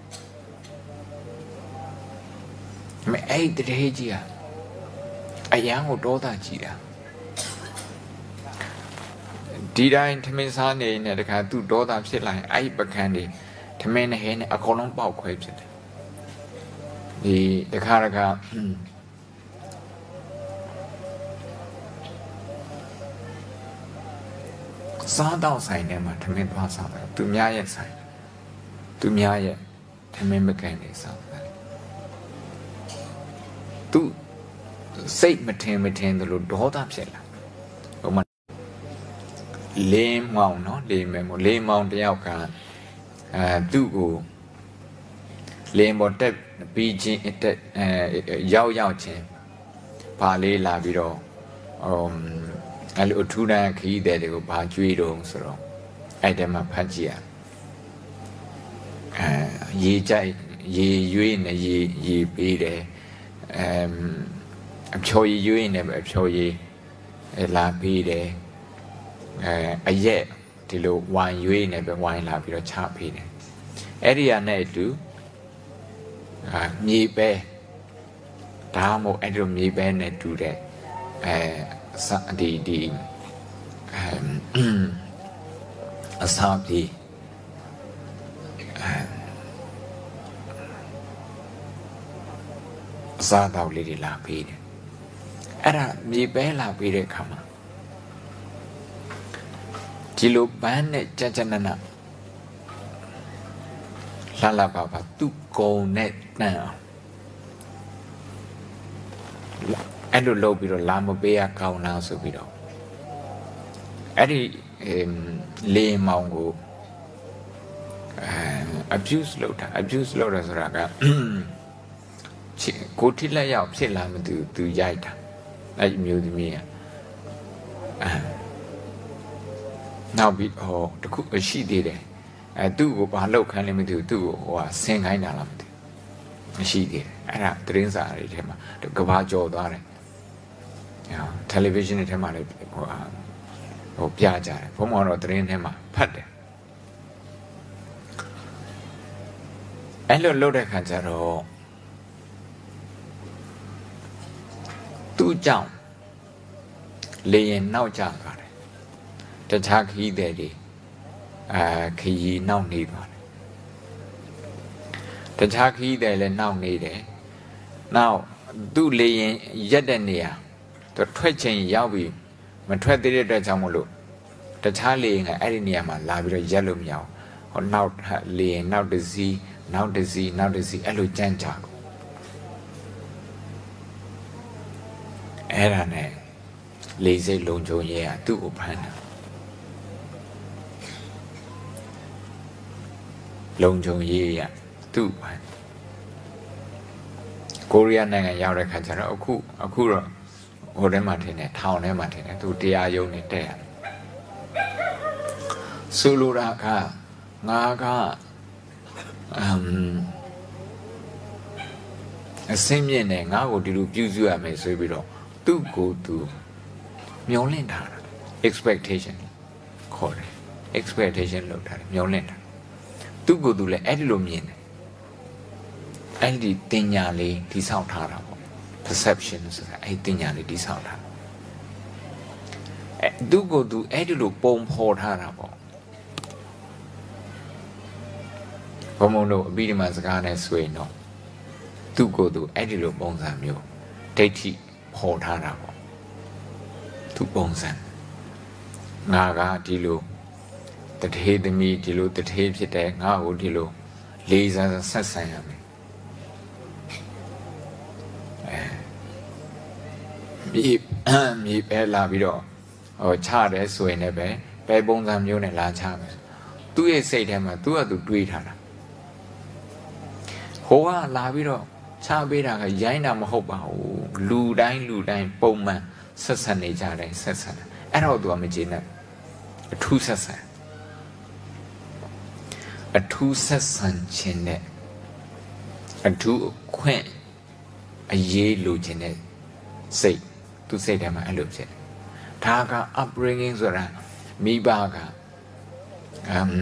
မအဲ့တထေးကြီးကအရန်ကိုဒေါသကြီးတာဒီတိုင်းထမင်းစားနေနဲ့တခါသူ့ဒေါသဖြစ်လာရင်အဲ့ပကံတွေထမင်းနဲ့ဟဲနဲ့အကုန်လုံးပေါက်ခွဲဖြစ်တယ်ဒီတခါတခါစားတော့ဆိုင်ထဲမှာထမင်းသွားစားတယ်သူများရဲ့ဆိုင်သူများရဲ့ထမင်းပကံတွေစားတယ်သူစိတ်မထင်မထင်သလိုဒေါသဖြစ်လာဟိုမှာလင်းမောင်နော်လင်းမယ်မို့လင်းမောင်တယောက်ကအဲသူ့ကိုလင်းပေါ်တက်ပြီးချင်းတက်အဲရောက်ရောက်ချင်းဘာလေးလာပြီးတော့ဟိုအဲ့လိုအထူးတန်းခီးတဲ့တွေကိုဘာကြွေးတော့ဆိုတော့အဲ့တည်းမှာဖတ်ကြည့်ရအဲရေကြိုက်ရေရွေးနေရေရေပေးတယ်အမ်အဖြော်ရည်ရွေးနေပဲအဖြော်ရည်လာပေးတယ်အဲအရက်ဒီလိုဝိုင်ရွေးနေပဲဝိုင်လာပြီးတော့ချပေးတယ်အဲ့ဒီဟာနဲ့အတူအာမြေပဲဒါမှမဟုတ်အဲ့ဒီမြေပဲနဲ့တူတဲ့အဲဒီဒီအမ်အစာပြေအစားတောက်လေးတွေလာပေးတယ်အဲ့ဒါမြေပဲလာပေးတဲ့အခါမှာဒီလိုပန်းနဲ့ကြကြနနလာလာပါပါသူ့ကုံနဲ့တန်အောင်အဲ့လိုလုပ်ပြီးတော့လာမပေးရကောင်းလားဆိုပြီးတော့အဲ့ဒီလေမောင်ကိုအဲ abuse လုပ်တာ abuse လုပ်ရဆိုတာကကိုထိလက်ရောက်ဖြစ်လာမသူသူရိုက်တာအဲ့ဒီမျိုးသမီးอ่ะအဲနောက်ပြီးဟောတခုရှိသေးတယ်အဲသူ့ကိုဘာလောက်ခိုင်းလဲမသိဘူးသူ့ကိုဟိုဟာဆင်ခိုင်းတာလားမသိဘူးရှိသေးတယ်အဲ့ဒါသတင်းစာတွေထဲမှာကဘာကြော်သွားတယ်ဟာတယ်လီဗီရှင်းတွေထဲမှာလည်းဟိုဟာဟိုပြကြတယ်ဘုံမောင်တော့သတင်းထဲမှာဖတ်တယ်အဲ့လိုလုပ်တဲ့ခါကျတော့သူ့ကြောင့်လေရင်နောက်ကျသွားတယ်တခြားခီးတဲ့တွေအာခီးနောက်နေသွားတယ်တခြားခီးတဲ့လည်းနောက်နေတယ်နောက်သူ့လေရင်ရက်တဲ့နေရာသူထွက်ချိန်ရောက်ပြီးမထွက်သေးတဲ့အတွက်ကြောင့်မလို့တခြားလေရင်ကအဲ့ဒီနေရာမှာလာပြီးတော့ရက်လို့မရအောင်ဟောနောက်လေရင်နောက်တစ်စီးနောက်တစ်စီးနောက်တစ်စီးအဲ့လိုကြမ်းကြကုန်အဲ့ဒါနဲ့လေစိတ်လုံခြုံရေးကသူ့ကိုဖမ်းတာလုံခြုံရေးရသူ့ဖမ်းကိုရီးယားနိုင်ငံရောက်တဲ့ခါကျတော့အခုအခုတော့ဟိုထဲမှာထင်တယ်ထောင်ထဲမှာထင်တယ်သူတရားရုံးနေတက်ရတယ်ဆိုလိုတာကငါကအမ်အစင်းမြင့်နဲ့ငါ့ကိုဒီလိုပြုစုရမယ်ဆိုပြီးတော့သူ့ကိုသူမျောလင့်ထားတာ expectation ခေါ်တယ် expectation လုပ်ထားတယ်မျောလင့်တာသူကိုယ်သူလည်းအဲ့ဒီလိုမြင်တယ်အဲ့ဒီတင်ညာလေးတိဆောက်ထားတာပေါ့ perception ဆိုတာအဲ့ဒီတင်ညာလေးတိဆောက်ထားအဲသူကိုယ်သူအဲ့ဒီလိုပုံဖော်ထားတာပေါ့ဘုံဘုံတို့အပြီးဒီမှာစကားနဲ့ဆွေးတော့သူကိုယ်သူအဲ့ဒီလိုပုံစံမျိုးဒိဋ္ဌိဖော်ထားတာပေါ့သူပုံစံငါကဒီလိုတထေးသမီးဒီလိုတထေးဖြစ်တယ်ငါ့ကိုဒီလိုလေးစားဆက်ဆံရမယ်အဲမြေမြေပဲလာပြီးတော့ဟောချတယ်ဆိုရင်လည်းပဲပဲပုံစံမျိုးနဲ့လာချမယ်သူ့ရဲ့စိတ်ထဲမှာသူ့ကသူတွေးထားတာဟိုကလာပြီးတော့ချပေးတာကရိုင်းတာမဟုတ်ပါဘူးလူတိုင်းလူတိုင်းပုံမှန်ဆက်ဆံနေကြတယ်ဆက်ဆံတယ်အဲ့တော့သူကမကျေနပ်အထူးဆက်ဆံအထူးဆက်ဆံခြင်းနဲ့အထူးခွင့်အရေးလိုချင်တဲ့စိတ်သူစိတ်ထဲမှာအဲ့လိုဖြစ်ဒါက upbringing ဆိုတာမိဘကအမ်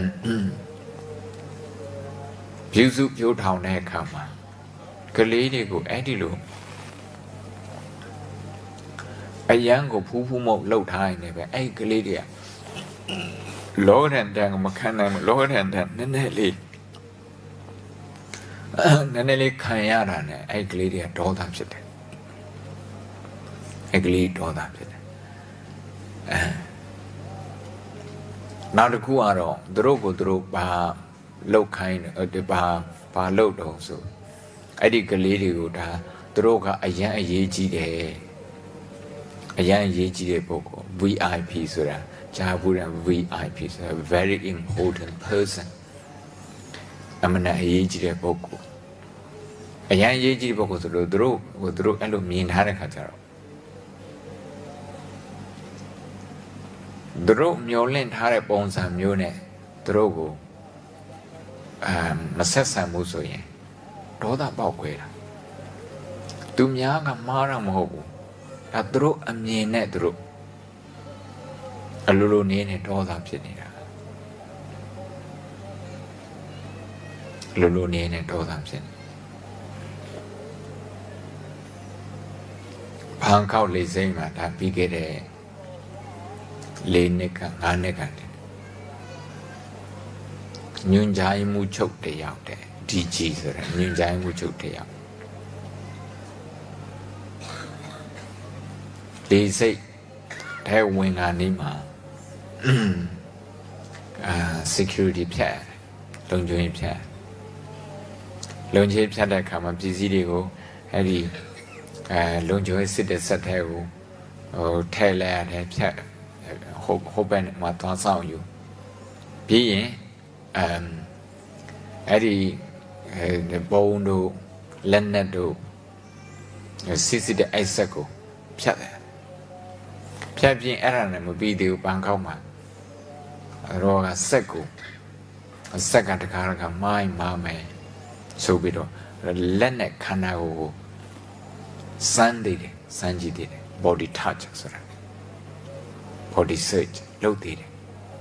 ပြုစုပြိုးထောင်တဲ့အခါမှာကလေးတွေကိုအဲ့ဒီလိုအရန်ကိုဖူးဖူးမုတ်လှုပ်ထားနေပဲအဲ့ကလေးတွေကလောရန်တန်မခံနိုင်ဘူးလောရန်တန်နည်းနည်းလေးနည်းနည်းလေးခံရတာနဲ့အဲ့ကလေးတွေကဒေါသဖြစ်တယ်အဲ့ကလေးဒေါသဖြစ်တယ်အဲနောက်တစ်ခုကတော့သူတို့ကိုသူတို့ဘာလှုပ်ခိုင်းတယ်ဘာဘာလှုပ်တော့ဆိုအဲ့ဒီကလေးတွေကိုဒါသူတို့ကအရန်အရေးကြီးတယ်အရန်အရေးကြီးတဲ့ပုဂ္ဂိုလ် V I P ဆိုတာဂျာဘူးရ V I P ဆိုတာ very important person အမှန်အရေးကြီးတဲ့ပုဂ္ဂိုလ်အရန်အရေးကြီးတဲ့ပုဂ္ဂိုလ်ဆိုလို့သူတို့ဟိုသူတို့အဲ့လိုမြင်ထားတဲ့ခါကျတော့သူတို့မျောလင့်ထားတဲ့ပုံစံမျိုးနဲ့သူတို့ကိုအာမဆက်ဆံမှုဆိုရင်ဒေါသပေါက်ခွဲတာသူများကမှားတာမဟုတ်ဘူးဒါသူတို့အမြင်နဲ့သူတို့အလိုလိုနေနေဒေါသဖြစ်နေတာလိုလိုနေနေဒေါသဖြစ်နေဘန်ကောက်လေစိမ့်မှာဒါပြီးခဲ့တဲ့လေးနှစ်ကငါးနှစ်ကတည်းညွန်ကြိုင်မှုချုပ်တယောက်တဲ့ D G ဆိုတဲ့ညွန်ကြိုင်မှုချုပ်တယောက်လေစိတ်ထဲဝင်ကနေမှာအာ security ဖြတ်လုံခြုံရေးဖြတ်လုံခြုံရေးဖြတ်တဲ့အခါမှာပြည်စည်းတွေကိုအဲ့ဒီအဲလုံခြုံရေးစစ်တဲ့ဆက်ထဲကိုဟိုထဲလဲရတယ်ဖြတ်ဟုတ်ဟုတ်ပဲမှာသွားဆောင်ယူပြီးရင်အမ်အဲ့ဒီအဲပုံတို့လက်နက်တို့စစ်စစ်တဲ့အိုက်ဆက်ကိုဖြတ်တယ်ဖြတ်ပြင်အဲ့ဒါနဲ့မပြီးသေးဘူးပန်းကောက်မှာတော့ကဆက်ကိုဆက်ကတခါတခါမိုင်းမမယ်ဆိုပြီးတော့လက်နဲ့ခန္ဓာကိုယ်စမ်းသေးတယ်စမ်းကြည့်သေးတယ် body touch ဆိုတာ body search လုပ်သေးတယ်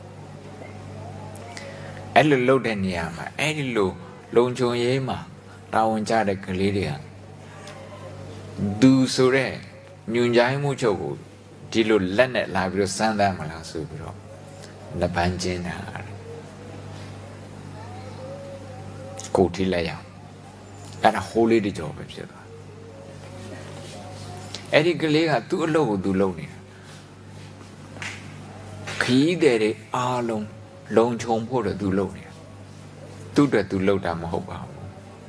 အဲ့လိုလုပ်တဲ့နေရာမှာအဲ့ဒီလိုလုံခြုံရေးမှာတာဝန်ကျတဲ့ကလေးတွေကသူဆိုတဲ့ညွန်ကြိုင်းမှုချုပ်ကိုဒီလိုလက်နဲ့လာပြီးတော့စမ်းသမ်းမလားဆိုပြီးတော့လက်ပန်းကျင်းတာကိုထိလက်ရအောင်အဲ့ဒါဟိုးလေးတကြောပဲဖြစ်သွားအဲ့ဒီကလေးကသူ့အလုပ်ကိုသူလုပ်နေတာခီးတဲ့တွေအားလုံးလုံခြုံဖို့တော့သူလုပ်နေတာသူ့အတွက်သူလုပ်တာမဟုတ်ပါဘူး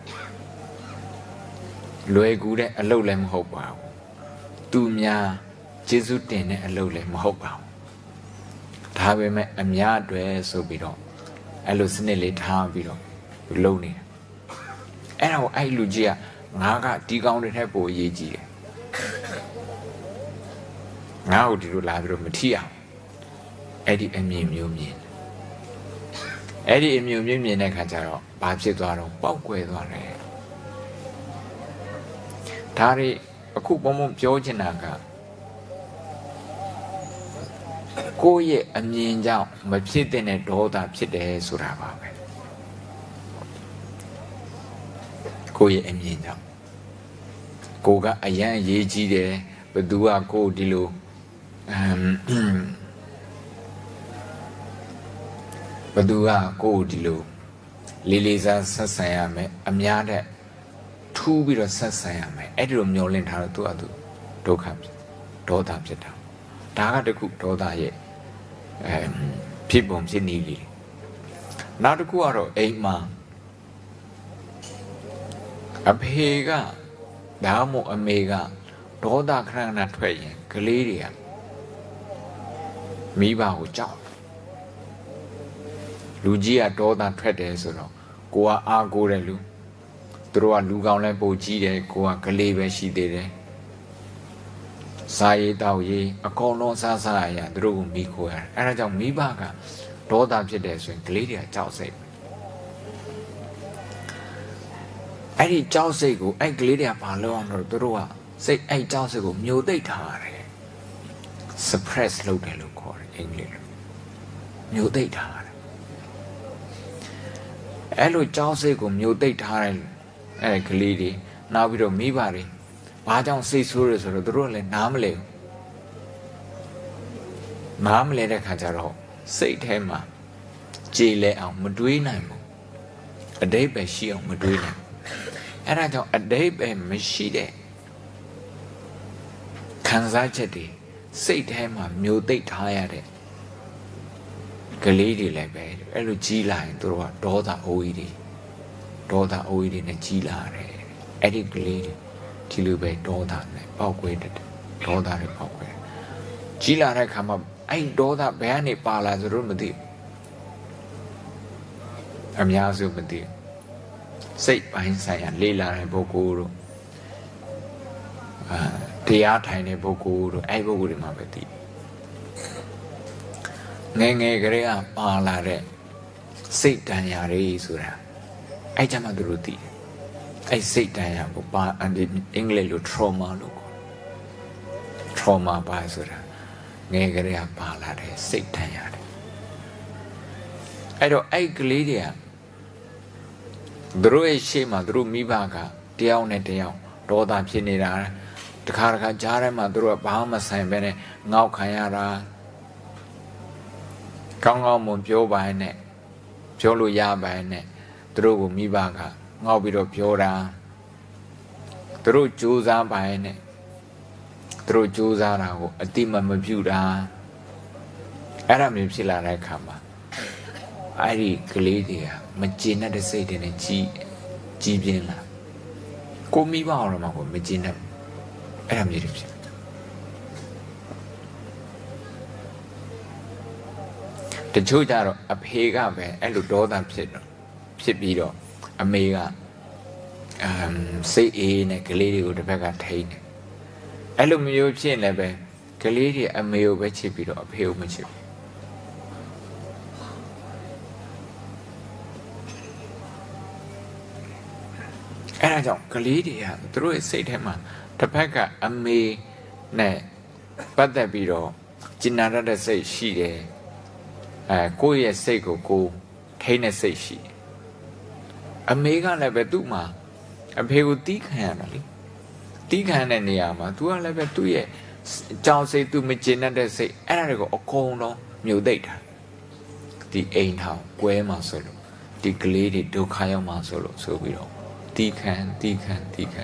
လွယ်ကူတဲ့အလုပ်လည်းမဟုတ်ပါဘူးသူများကျေးဇူးတင်တဲ့အလုပ်လည်းမဟုတ်ပါဘူးဒါပေမဲ့အများအတွက်ဆိုပြီးတော့အဲ့လိုစနစ်လေးထားပြီးတော့လုပ်နေတာအဲ့ဒါကိုအဲ့လူကြီးကငါကဒီကောင်းတဲ့ထက်ပိုအရေးကြီးတယ်ငါ့ကိုဒီလိုလာပြီးတော့မထီအောင်အဲ့ဒီအမြင်မျိုးမြင်အဲ့ဒီအမြင်မျိုးမြင်တဲ့ခါကျတော့ဘာဖြစ်သွားတော့ပောက်ကွယ်သွားတယ်ဒါတွေအခုပုံပုံပြောချင်တာကကိုယ့်ရဲ့အမြင်ကြောင့်မဖြစ်တဲ့ဒေါသဖြစ်တယ်ဆိုတာပါပဲကိုယ့်ရဲ့အမြင်ကြောင့်ကိုယ်ကအရန်အရေးကြီးတယ်ဘသူကကိုယ်ဒီလိုအမ်ဘသူကကိုယ်ဒီလိုလေးလေးစားဆက်ဆံရမယ်အများတဲ့ထူးပြီးတော့ဆက်ဆံရမယ်အဲ့ဒီလိုမျောလင့်ထားတော့သူ့အတူဒုက္ခဒေါသဖြစ်တာဒါကတခုဒေါသရဲ့အဲဖြစ်ပုံဖြစ်နည်းလေးနောက်တစ်ခုကတော့အိမ်မှာအဖေကဒါမှမဟုတ်အမေကဒေါသခဏခဏထွက်ရင်ကလေးတွေကမိဘကိုကြောက်လူကြီးကဒေါသထွက်တယ်ဆိုတော့ကိုကအားကိုးတယ်လူသူတို့ကလူကောင်းလဲပိုကြီးတယ်ကိုကကလေးပဲရှိသေးတယ်စားရည်တောက်ရည်အကုန်လုံးစားစားရသူတို့ကိုမိခိုးရတယ်အဲဒါကြောင့်မိဘကဒေါသဖြစ်တယ်ဆိုရင်ကလေးတွေကကြောက်စိတ်အဲ့ဒီကြောက်စိတ်ကိုအဲ့ကလေးတွေကဘာလုပ်အောင်လို့သူတို့ကစိတ်အဲ့ကြောက်စိတ်ကိုမျိုးသိပ်ထားရတယ် suppress လုပ်တယ်လို့ခေါ်တယ်အင်္ဂလိပ်လိုမျိုးသိပ်ထားရတယ်အဲ့လိုကြောက်စိတ်ကိုမျိုးသိပ်ထားတယ်အဲ့ကလေးတွေနောက်ပြီးတော့မိဘတွေဘာကြောင့်စိတ်ဆိုးရဆိုတော့သူတို့လည်းနားမလဲဘူးနားမလဲတဲ့ခါကျတော့စိတ်ထဲမှာကြေလဲအောင်မတွေးနိုင်ဘူးအတိတ်ပဲရှိအောင်မတွေးနိုင်အဲ့ဒါကြောင့်အတိတ်ပဲမရှိတဲ့ခံစားချက်တွေစိတ်ထဲမှာမျိုးသိပ်ထားရတဲ့ကလေးတွေလည်းပဲအဲ့လိုကြီးလာရင်သူတို့ကဒေါသအိုးကြီးတွေဒေါသအိုးကြီးတွေနဲ့ကြီးလာတယ်အဲ့ဒီကလေးတွေဒီလိုပဲဒေါသနဲ့ပေါက်ကွဲတဲ့ဒေါသတွေပေါက်ကွဲကြီးလာတဲ့ခါမှာအဲ့ဒေါသဘယ်ကနေပါလာဆိုတော့မသိအများစုမသိစိတ်ပိုင်းဆိုင်ရာလေးလာတဲ့ပုဂ္ဂိုလ်တို့အာတရားထိုင်တဲ့ပုဂ္ဂိုလ်တို့အဲ့ပုဂ္ဂိုလ်တွေမှာပဲသိငယ်ငယ်ကလေးကပါလာတဲ့စိတ်တန်ရာတွေဆိုတာအဲ့ကြမှာသူတို့သိတယ်အဲ့စိတ်တန်ရာကိုပါအင်္ဂလိပ်လို trauma လို့ခေါ် trauma ပါဆိုတာငယ်ကလေးကပါလာတဲ့စိတ်တန်ရာတွေအဲ့တော့အဲ့ကလေးတွေကသူတို့ရဲ့ရှေ့မှာသူတို့မိဘကတယောက်နဲ့တယောက်ဒေါသဖြစ်နေတာတခါတခါကြားထဲမှာသူတို့ကဘာမှမဆိုင်ပဲနဲ့ငေါက်ခံရတာကောင်းကောင်းမွန်ပြောပါနဲ့ပြောလို့ရပါနဲ့သူတို့ကိုမိဘကငေါက်ပြီးတော့ပြောတာသူတို့ကြိုးစားပါနဲ့သူတို့ကြိုးစားတာကိုအတိမမပြုတာအဲ့ဒါမျိုးဖြစ်လာတဲ့အခါမှာအဲ့ဒီကလေးတွေကမကျေနပ်တဲ့စိတ်တွေနဲ့ကြီးကြီးပြင်းလာကိုမိဘအောင်တော့မှကိုမကျေနပ်အဲ့ဒါမျိုးတွေဖြစ်တချို့ကြတော့အဖေကပဲအဲ့လိုဒေါသဖြစ်တော့ဖြစ်ပြီးတော့အမေကအမ်စိတ်အေးနဲ့ကလေးတွေကိုတစ်ဖက်ကထိန်းတယ်အဲ့လိုမျိုးဖြစ်ရင်လည်းပဲကလေးတွေအမေကိုပဲချစ်ပြီးတော့အဖေကိုမချစ်ဘူးအဲ့ဒါကြောင့်ကလေးတွေကသူတို့ရဲ့စိတ်ထဲမှာတစ်ဖက်ကအမေနဲ့ပတ်သက်ပြီးတော့ကျင်နာရတဲ့စိတ်ရှိတယ်အဲကိုယ့်ရဲ့စိတ်ကိုကိုထိန်းတဲ့စိတ်ရှိတယ်အမေကလည်းပဲသူ့မှာအဖေကိုတီးခံရတာလေတီးခံတဲ့နေရာမှာ तू ကလည်းပဲသူ့ရဲ့ကြောင်စိတ် तू မကျင်တဲ့စိတ်အဲ့ဒါတွေကိုအကုန်လုံးမြို့သိပ်တာဒီအိမ်ထောင်ကွဲမှာဆိုလို့ဒီကလေးတွေဒုက္ခရောက်မှာဆိုလို့ဆိုပြီးတော့တီးခံတီးခံတီးခံ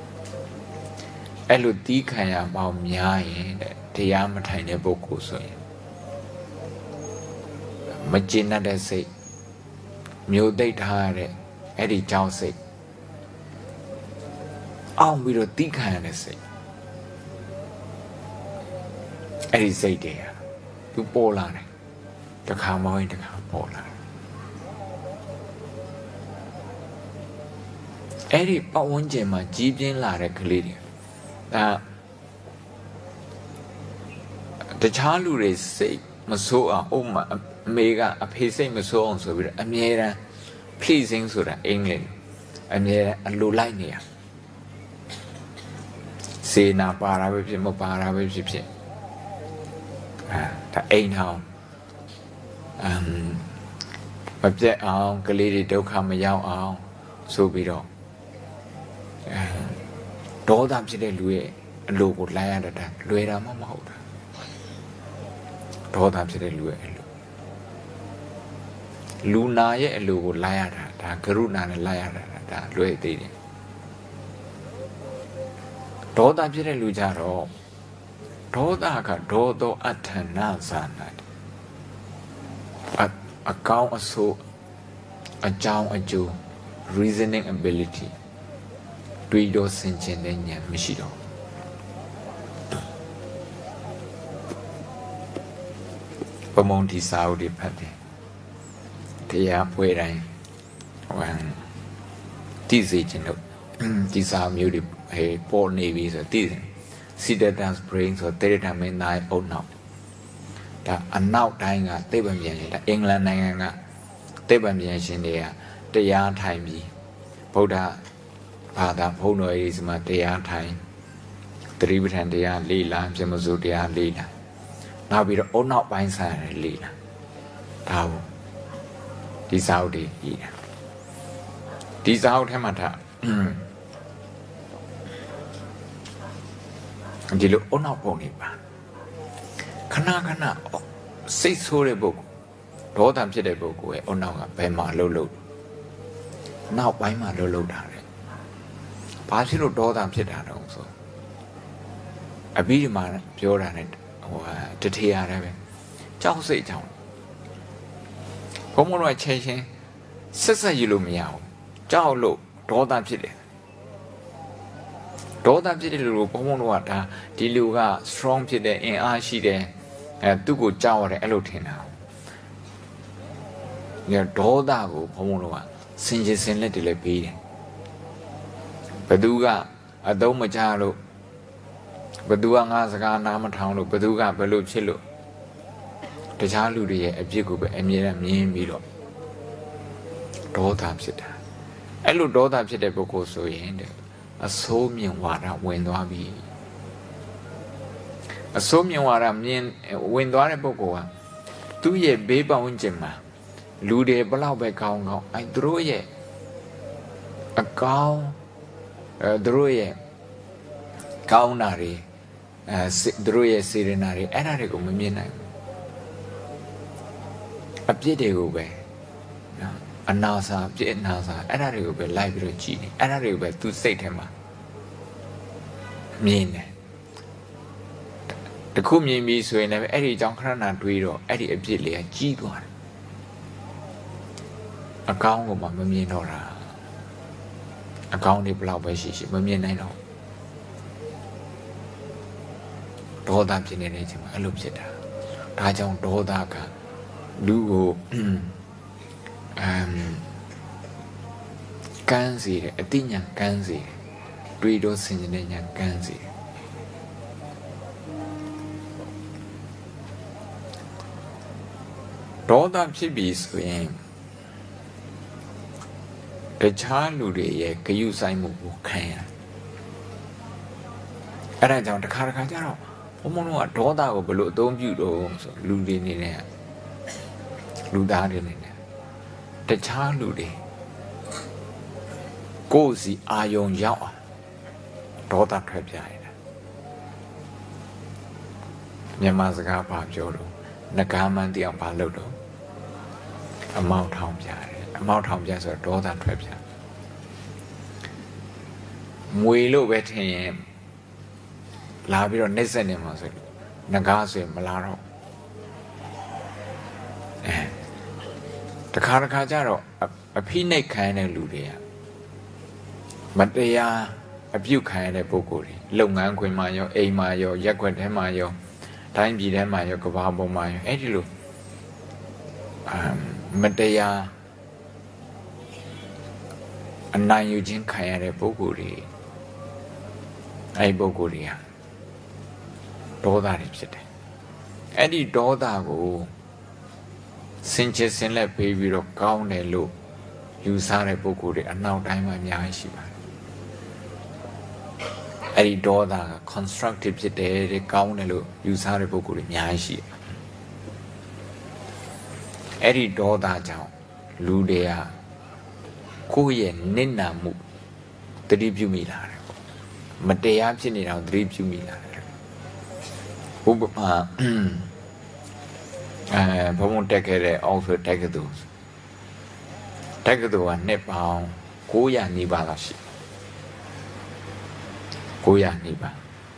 အဲ့လိုတီးခံရပေါင်းများရင်တဲ့တရားမထိုင်တဲ့ပုဂ္ဂိုလ်ဆိုရင်မကျင်တဲ့စိတ်မြို့သိပ်ထားရတဲ့အဲ့ဒီကြောင်စိတ်အောင်ပြီးတော့တီးခံရတဲ့စိတ်အဲ့ဒီစိတ်တွေဟာသူပေါ်လာတယ်တစ်ခါမှဝင်တစ်ခါပေါ်လာတယ်အဲ့ဒီပတ်ဝန်းကျင်မှာကြီးပြင်းလာတဲ့ကလေးတွေဒါတခြားလူတွေစိတ်မဆိုးအောင်ဥမာအမေကအဖေစိတ်မဆိုးအောင်ဆိုပြီးတော့အမြဲတမ်း pleasing ဆိုတာအင်္ဂလိပ်အမြဲတမ်းအလိုလိုက်နေရစေနာပါတာပဲဖြစ်မပါတာပဲဖြစ်ဖြစ်အဲဒါဒါအိမ်ထောင်အမ်မပြတ်အောင်ကလေးတွေဒုက္ခမရောက်အောင်ဆိုပြီးတော့အဲဒေါသဖြစ်တဲ့လူရဲ့အလိုကိုလိုက်ရတာလွယ်တာမှမဟုတ်တာဒေါသဖြစ်တဲ့လူရဲ့အလိုလူနာရဲ့အလိုကိုလိုက်ရတာဒါကရုဏာနဲ့လိုက်ရတာဒါလွယ်သေးတယ်ဒေါသဖြစ်တဲ့လူကြတော့ဒေါသကဒေါသောအဋ္ဌနာဇာနာအအကောင်းအဆိုးအကြောင်းအကျိုး reasoning ability တွေးတော့ဆင်ခြင်တဲ့ဉာဏ်မရှိတော့ပမုန်ဒီစာအုပ်တွေဖတ်တယ်တရားပွဲတိုင်းဟိုတည်စေခြင်းတို့ဒီစာမျိုးတွေဟဲ့ပေါ်နေပြီဆိုတည်တယ်Siddhartha's brain ဆိုတေရထမင်းသားရဲ့အုတ်နောက်ဒါအနောက်တိုင်းကသိပ္ပံဉာဏ်ရှင်ဒါအင်္ဂလန်နိုင်ငံကသိပ္ပံဉာဏ်ရှင်တွေကတရားထိုင်ပြီးဗုဒ္ဓဘာသာဘုန်းတော်ရေးစမှာတရားထိုင်သတိပဋ္ဌာန်တရားလေ့လာပြမစုတရားလေ့လာနောက်ပြီးတော့အုတ်နောက်ပိုင်းဆိုင်ရလေ့လာဒါဟုတ်ဒီစာအုပ်တွေကြီးတာဒီစာအုပ်ထဲမှာဒါဒီလိုအုတ်နောက်ပုံနေပါခဏခဏစိတ်ဆိုးတဲ့ပုဂ္ဂိုလ်ဒေါသဖြစ်တဲ့ပုဂ္ဂိုလ်ရဲ့အုတ်နောက်ကဘယ်မှာလှုပ်လှုပ်နောက်ပိုင်းမှာလှုပ်လှုပ်တာလေဘာဖြစ်လို့ဒေါသဖြစ်တာတော့ဆိုအပြီးဒီမှာပြောတာ ਨੇ ဟိုတထေးရတယ်ပဲကြောက်စိတ်ကြောင့်ဘုံဘုံတော့ချင်းချင်းဆက်ဆက်ယူလို့မရဘူးကြောက်လို့ဒေါသဖြစ်တယ်ဒေါသဖြစ်တဲ့လူကိုဘုံဘုံတော့ဒါဒီလူက strong ဖြစ်တဲ့အင်အားရှိတယ်အဲသူ့ကိုကြောက်ရတယ်အဲ့လိုထင်တာညဒေါသကိုဘုံဘုံတော့စင်ကြင်စင်လက်တွေလည်းပေးတယ်ဘသူကအသုံးမချလို့ဘသူကငါစကားနားမထောင်လို့ဘသူကဘယ်လိုဖြစ်လို့တခြားလူတွေရဲ့အပြစ်ကိုပဲအမြဲတမ်းမြင်ပြီးတော့ဒေါသဖြစ်တာအဲ့လိုဒေါသဖြစ်တဲ့ပုဂ္ဂိုလ်ဆိုရင်တဲ့အဆိုးမြင်ဝါဒဝင်သွားပြီအဆိုးမြင်ဝါဒမြင်ဝင်သွားတဲ့ပုဂ္ဂိုလ်ကသူ့ရဲ့ဘေးပတ်ဝန်းကျင်မှာလူတွေဘလောက်ပဲကောင်းကောင်းအဲသူတို့ရဲ့အကောင်းအဲသူတို့ရဲ့ကောင်းတာတွေအဲသူတို့ရဲ့စေရနာတွေအဲ့ဒါတွေကိုမမြင်နိုင်ဘူးအပြစ်တွေကိုပဲနော်အနာစာအပြစ်အနာစာအဲ့ဒါတွေကိုပဲလိုက်ပြီးတော့ကြည့်နေအဲ့ဒါတွေကိုပဲသူစိတ်ထဲမှာမြင်တယ်တခုမြင်ပြီးဆိုရင်လည်းအဲ့ဒီအကြောင်းခဏနာတွေးတော့အဲ့ဒီအပြစ်လေးကကြီးသွားတယ်အကောင်းကိုမှမမြင်တော့တာအကောင်းတွေဘလောက်ပဲရှိရှိမမြင်နိုင်တော့ဒေါသဖြစ်နေတဲ့အချိန်မှာအဲ့လိုဖြစ်တာဒါကြောင့်ဒေါသကလူကိုအမ်ကန်းစီတယ်အတိညာကန်းစီတယ်တွေးတော့ဆင်ခြင်တဲ့ညာကန်းစီတယ်ဒေါသဖြစ်ပြီဆိုရင်တခြားလူတွေရဲ့ဂရုစိုက်မှုကိုခံရအဲ့ဒါကြောင့်တစ်ခါတစ်ခါကျတော့ဘုံဘုံကဒေါသကိုဘယ်လိုအသုံးပြုတော့ဆိုလူတွေနေနဲ့လူသားတွေနေနဲ့တခြားလူတွေကိုယ်စီအာယုံရောက်အောင်ဒေါသထွက်ပြရတယ်မြန်မာစကားဘာပြောလို့ငကားမှန်းတယောက်ဘာလုပ်တော့အမောက်ထောင်ပြတယ်အမောက်ထောင်ပြဆိုတော့ဒေါသထွက်ပြမွေလို့ပဲထင်ရင်လာပြီးတော့နှိမ့်ဆက်နေမှာဆိုလို့ငကားဆိုရင်မလာတော့အဲတခါတခါကျတော့အဖိနှိတ်ခံရတဲ့လူတွေကမတရားအပြုတ်ခံရတဲ့ပုဂ္ဂိုလ်တွေလုပ်ငန်းခွင်မှာရောအိမ်မှာရောရက်ွက်ထဲမှာရောတိုင်းပြည်ထဲမှာရောကဘာပေါ်မှာရောအဲ့ဒီလိုအမတရားအနိုင်ယူခြင်းခံရတဲ့ပုဂ္ဂိုလ်တွေအဲ့ဒီပုဂ္ဂိုလ်တွေဟာဒေါသတွေဖြစ်တယ်အဲ့ဒီဒေါသကိုစင်ချင်စင်လက်ပေးပြီးတော့ကောင်းတယ်လို့ယူဆတဲ့ပုဂ္ဂိုလ်တွေအနောက်တိုင်းမှာအများကြီးရှိပါတယ်အဲ့ဒီဒေါသက constructive ဖြစ်တယ်တဲ့ကောင်းတယ်လို့ယူဆတဲ့ပုဂ္ဂိုလ်တွေအများကြီးရှိတယ် Eri Doda Jow, Ludea, Koye Ninamu, the Ribumila. Matea Pinina, Ribumila. Ubama, Pomon take it also take those. Take the one Nepal, Koya Nibalashi. Koya Niba.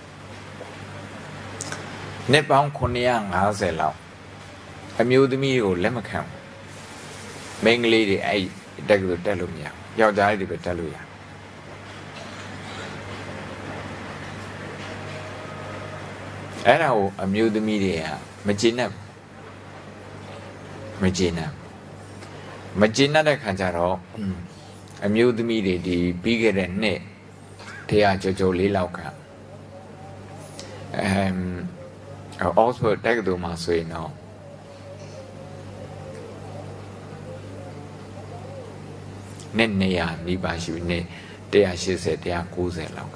Nepal Konyang has a law. Amuse me or Lemacam. Main lady, I take the Telumia. Your died with Teluya. And I amuse the media. Magina Magina Magina the Canjaro. Amuse the media, the bigger than net. They are Jojo Lilauka. Um, also take the Masui now. Nenia, Nibashi, ne, they are she said they are cool and long.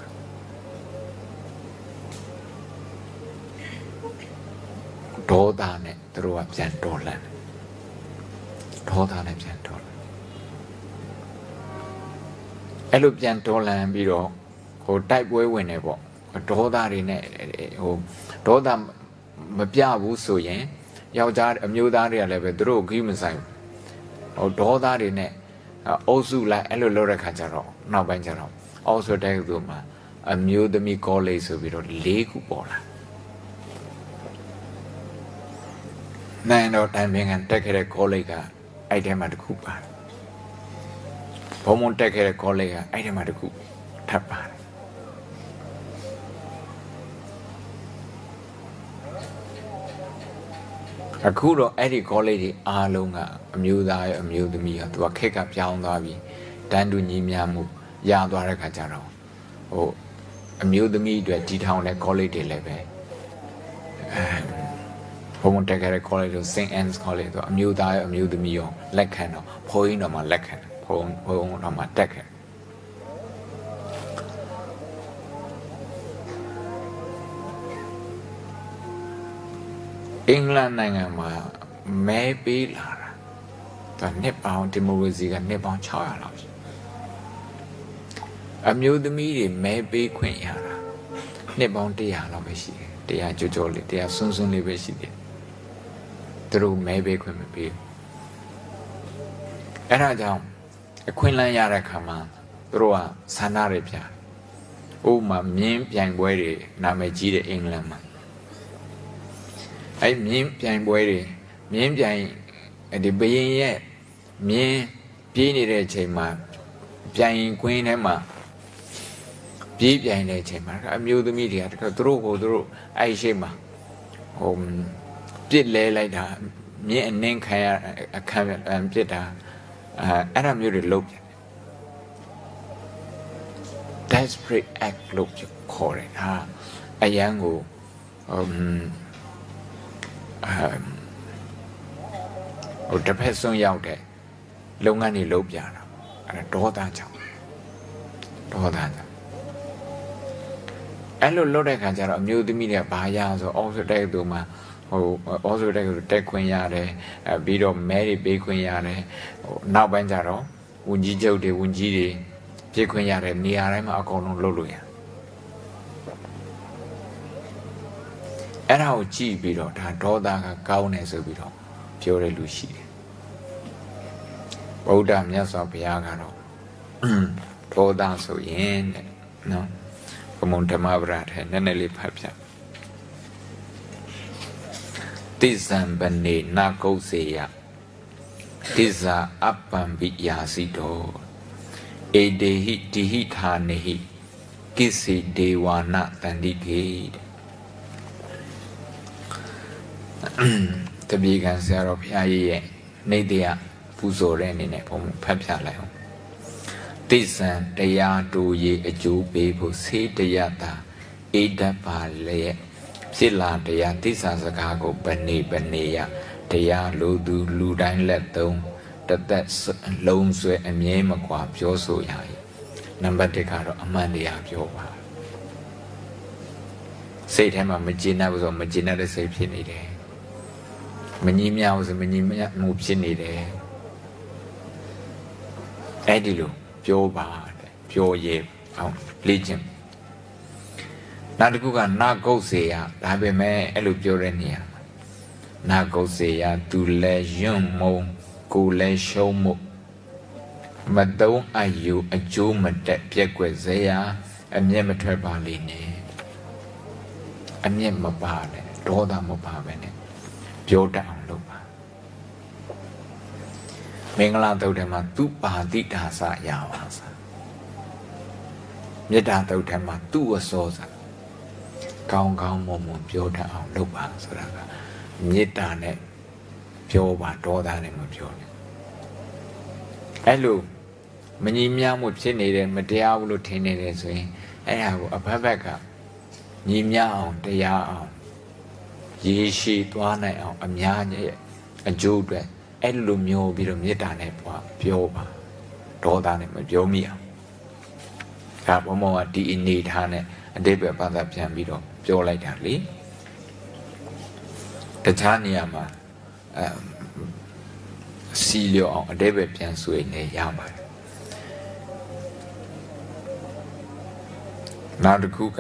Dodane, through up Zantolan. Dodane Zantolan. Elup Zantolan Biro, who type way whenever, a Doda in a who Doda Mapia Wusu yen, Yaudar, a Mudaria level, drew human sign, or Doda in a also like Elora Cajaro, now Banjaro, also take Duma, a mute the me college of it, Lake Bola. Nine or timing and take a colleague, item at Cooper. Pomon take a colleague, item at Coop, Tapa. A cool Eddie college are longer, a mute eye, a mute me to a kick up young Davi, Dandu Nimiamu, Yadwara Cajaro. Oh, a mute me to a T town at college level. Pomon take a college of Saint Anne's College, a mute eye, a mute me, Lecan, point on my lecan, poem on my decker. England Nangama may be Lara. The Nepal Timurzi and Nepal child. Amuse the media may be Queen Yara. Nepal Diana Vishi, they are Jojoli, they are soon soon Vishi. Through may be Queen be. And I down a Queen Yara command through a Sanaripia. Oh, my mean young boy, Namaji England. I mean, young boy, mean young at the being yet, me, Pieni de Chema, Piang Queen Emma, Deep Yang de Chema, amuse the media, through go through, I shema. Um, did lay like that, me and Name Kaya, a camera and Pieta, and I'm really look. Desperate act look, you call it, huh? A young, um, Um, or the person out there, Longani Lobiana, and a daughter. Daughter. Hello, Lord, I can't amuse the media by yas or also take Duma, or also take Queen Yare, a bit of Mary Bay Queen Yare, now Banjaro, Unjijo de Unjidi, Queen Yare, Niarema, Akono Loluya. And how cheap be dot, and Toda Kaunes of it all, pure Lucy. Oda Miasa Piagano. Toda so yen, no? Montemabrat and Neneli Papia. Tisan Bane Nako Seya. Tisa Apam Vityasito. E de hit the hit hanehi. Kissi de wana tandikade. The big answer of Yaye, Nadia, Fuso Renin, Papia Lion. This and they are two ye a Jew people, say the Yata, Ada Pale, Silla, the Yatisa Sakago, Bane, Banea, the Ya Ludu, Ludine let them, that that's lone sweat and Yemaqua, Pure so yai. Number the car of Amandia Pure. Say him a Magina was on Magina the same day. မငြင်းမြောက်ဆိုမငြင်းမြောက်မှုဖြစ်နေတယ်အဲ့ဒီလိုပြောပါတဲ့ပြောရဲအောင်လေ့ကျင့်နောက်တစ်ခုကနာကုတ်စေရဒါပေမဲ့အဲ့လိုပြောတဲ့နေရာနာကုတ်စေရသူလဲယွန့်မုံကိုလဲရှုံးမှုမတုံးအယူအကျိုးမတက်ပြက်ွယ်စေရအမျက်မထွက်ပါလိမ့်နဲ့အမျက်မပါနဲ့ဒေါသမပါပဲနဲ့ပြောတတ်အောင်လုပ်ပါမင်္ဂလာတုတ်ထဲမှာသူပါတိဒါစရပါစားမေတ္တာတုတ်ထဲမှာသူ့အစောစားကောင်းကောင်းမွန်မွန်ပြောတတ်အောင်လုပ်ပါဆိုတာကမေတ္တာနဲ့ပြောပါဒေါသနဲ့မပြောနဲ့အဲ့လိုမညီမျှမှုဖြစ်နေတယ်မတရားဘူးလို့ထင်နေတယ်ဆိုရင်အဲ့ဒါကိုအဖက်ဖက်ကညီမျှအောင်တရားအောင်ရေရှည်သွားနိုင်အောင်အများကြီးအကျိုးအတွက်အဲ့လိုမျိုးပြီးတော့မေတ္တာနဲ့ပြောပါဒေါသနဲ့မပြောမိအောင်ဒါဘုံဘုံကဒီအနေထားနဲ့အတိတ်ပဲဘာသာပြန်ပြီးတော့ပြောလိုက်တာလေတခြားနေရာမှာအဲစီလျော်အောင်အတိတ်ပဲပြန်ဆွေးနေရပါတယ်နောက်တစ်ခုက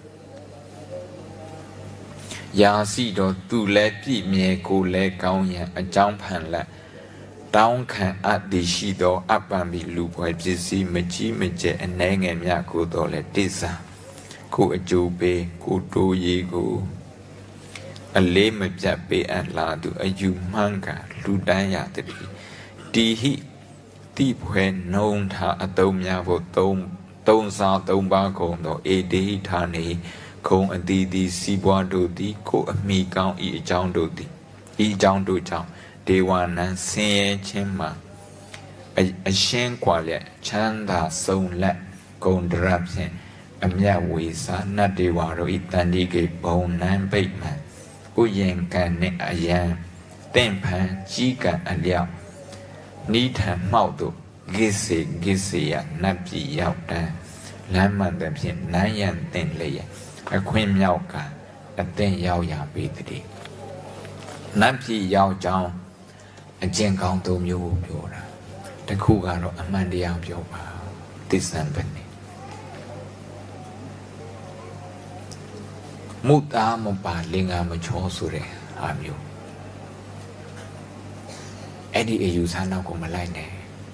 ရာစီတော့သူလဲပြည့်မြဲကိုလဲကောင်းရန်အကြောင်းဖန်လက်တောင်းခံအပ်သည်ရှိသောအပံပီလူပွဲပစ္စည်းမကြီးမကျဲအနှဲငယ်မြကိုတော့လဲတိစ္ဆာကိုအကျိုးပေးကိုတိုးရီကိုအလေးမပြတ်ပေးအပ်လာသူအယူမှန်းကလူတန်းရသည်တီဟိတိဖွဲနှုံထားအတုံးများဖို့သုံးသုံးစားသုံးပါးကုန်သောအေတေဟိဌာနေခုံအတီးတီစီးပွားတို့သည်ကိုအမိကောင်းဤအကြောင်းတို့သည်ဤအကြောင်းတို့ကြောင့်ဒေဝနံဆင်းရဲခြင်းမှာအရှင်းกว่าလျက်ချမ်းသာဆုံးလက်ဂုံဒရဖြင့်အမြတ်ဝေစာနတ်ဒေဝတို့ဤတန်တိကေဘုံနံပိတ်မှန်ဥယင်ကံနှင့်အယံတင့်ဖန်ကြီးကံအလျောက်နိထံမှောက်တို့ဂိစေဂိစေယနတ်ပြည်ရောက်တန်းလမ်းမှန်တဲ့ဖြင့်နန်းရန်တင်လျက်အခွင့်မြောက်ကအသင်ရောက်ရပေတည်းနတ်ပြည်ရောက်ကြောင်းအကျင့်ကောင်းသုံးမျိုးကိုပြောတာတခုကတော့အမှန်တရားပြောပါသစ္စာပဲနေမုတာမပါလင်္ကာမချောဆိုတဲ့အားမျိုးအဲ့ဒီအယူဆနောက်ကိုမလိုက်နဲ့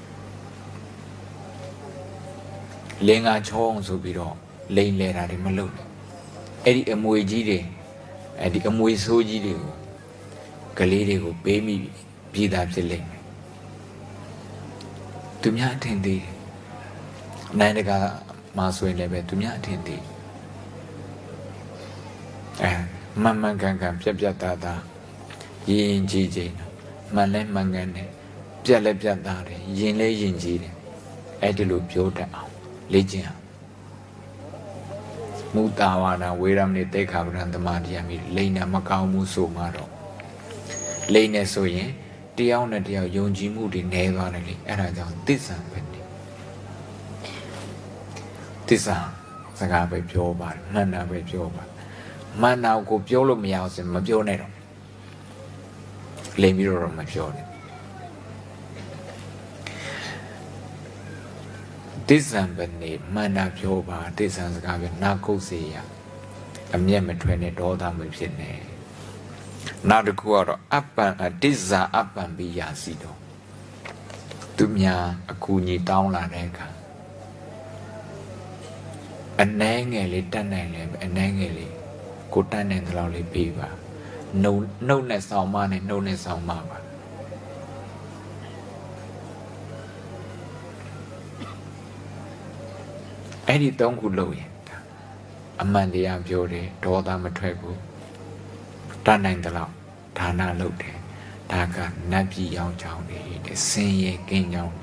လင်္ကာချောအောင်ဆိုပြီးတော့လိန်လဲတာတွေမလုပ်နဲ့အဲ့ဒီအမွေကြီးတွေအဲ့ဒီအမွေဆိုးကြီးတွေကိုကလေးတွေကိုပေးမိပြည်သားဖြစ်လိမ့်မယ်သူများအထင်သေးနိုင်တကာမှာဆိုရင်လည်းပဲသူများအထင်သေးအဲမမှန်ကန်ကန်ပြက်ပြက်သားသားရင်ကြီးကြီးမှန်လဲမှန်ကန်တယ်ပြက်လဲပြက်သားတယ်ရင်လဲရင်ကြီးတယ်အဲ့ဒီလိုပြောတတ်အောင်လေ့ကျင့်အောင်မုတာဝါဒဝေရမဏိတိခါပဒံသမာဓိယမိလိန်နာမကောင်းမှုဆိုမှတော့လိန်နေဆိုရင်တယောက်နဲ့တယောက်ယုံကြည်မှုတွေနည်းသွားတယ်လေအဲ့ဒါကြောင့်သစ္စာပဲနေသစ္စာစကားပဲပြောပါမှန်တာပဲပြောပါမှန်တာကိုပြောလို့မရအောင်စမပြောနဲ့တော့လိန်ပြီးတော့မပြောနဲ့သစ္စာပဲနေမှန်တာပြောပါသစ္စာစကားပဲနာကုတ်စေရအမျက်မထွက်နဲ့ဒေါသမဖြစ်နဲ့နောက်တစ်ခုကတော့အပ္ပံအတိဇာအပ္ပံပိယာစီတော့သူများအကူအညီတောင်းလာတဲ့အခါအနှဲငယ်လေးတတ်နိုင်လဲအနှဲငယ်လေးကိုတတ်နိုင်တဲ့လောက်လေးပေးပါနှုတ်နှုတ်နဲ့ဆောင်းမနဲ့နှုတ်နဲ့ဆောင်းမပါအဲ့ဒီသုံးခုလုပ်ရင်အမှန်တရားပြောတယ်ဒေါသမထွက်ဘူးတတ်နိုင်တဲ့လောက်ဒါနလုပ်တယ်ဒါကနတ်ပြည်ရောက်ကြောင်းနေတယ်ဆင်းရဲကင်းကြောင်း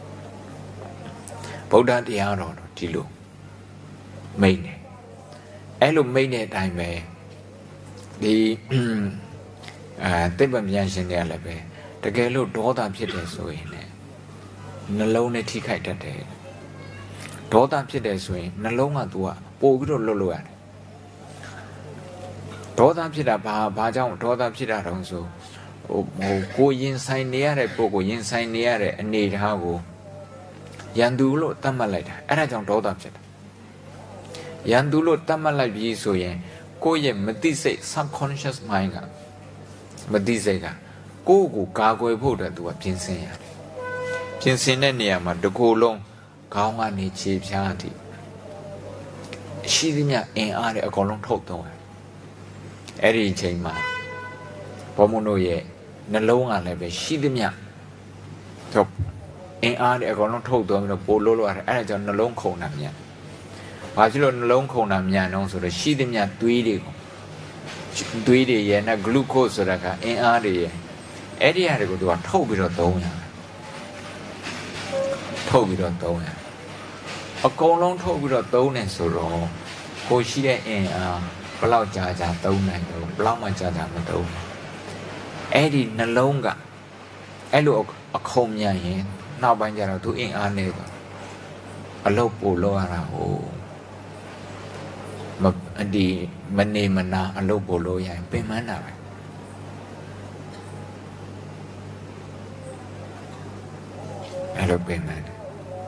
ဗုဒ္ဓတရားတော်တော့ဒီလိုမိတ်တယ်အဲ့လိုမိတ်တဲ့အတိုင်းပဲဒီအဲတိပ္ပံဉာဏ်ရှင်တွေကလည်းပဲတကယ်လို့ဒေါသဖြစ်တယ်ဆိုရင်လည်းနှလုံးနဲ့ထိခိုက်တတ်တယ်ဒေါသဖြစ်တယ်ဆိုရင်နှလုံးက तू ကပို့ပြီးတော့လွတ်လို့ရတယ်ဒေါသဖြစ်တာဘာဘာကြောင့်ဒေါသဖြစ်တာတုံးဆိုကိုရင်ဆိုင်နေရတဲ့ပုဂ္ဂိုလ်ရင်ဆိုင်နေရတဲ့အနေအထားကိုရန်သူလို့သတ်မှတ်လိုက်တာအဲ့ဒါကြောင့်ဒေါသဖြစ်တာရန်သူလို့သတ်မှတ်လိုက်ပြီးဆိုရင်ကိုယ့်ရဲ့မသိစိတ် subconscious mind ကမသိစိတ်ကကိုယ့်ကိုကာကွယ်ဖို့အတွက်သူကပြင်ဆင်ရတယ်ပြင်ဆင်တဲ့နေရာမှာတစ်ခုလုံးခေါင်းကနေခြေဖြားထိရှိသမျှအင်အားတွေအကုန်လုံးထုတ်သုံးတယ်အဲ့ဒီအချိန်မှာဘောမုန်တို့ရဲ့နှလုံးကလည်းပဲရှိသမျှတော့အင်အားတွေအကုန်လုံးထုတ်သုံးပြီးတော့ပို့လို့လို့ရတယ်အဲ့ဒါကြောင့်နှလုံးခုန်တာမြန်ဘာဖြစ်လို့နှလုံးခုန်တာမြန်တော့ဆိုတော့ရှိသမျှသွေးတွေကိုသွေးတွေရဲ့နဲ့ glucose ဆိုတာကအင်အားတွေရဲ့အဲ့ဒီဟာတွေကိုသူကထုတ်ပြီးတော့သုံးရတယ်ထုတ်ပြီးတော့သုံးရတယ်အကုန်လုံးထုတ်ပြီးတော့သုံးနေဆိုတော့ကိုရှိတဲ့အင်အားဘယ်လောက်ကြာကြာသုံးနိုင်တော့ဘယ်လောက်မှကြာကြာမသုံးဘူးအဲ့ဒီနှလုံးကအဲ့လိုအခုံမြန်ရင်နောက်ပိုင်းကျတော့သူအင်အားနေတော့အလုပ်ပို့လို့ရတာဟိုမဒီမနေမနာအလုပ်ပို့လို့ရရင်ပင်ပန်းတာပဲအဲ့လိုပင်ပန်းတယ်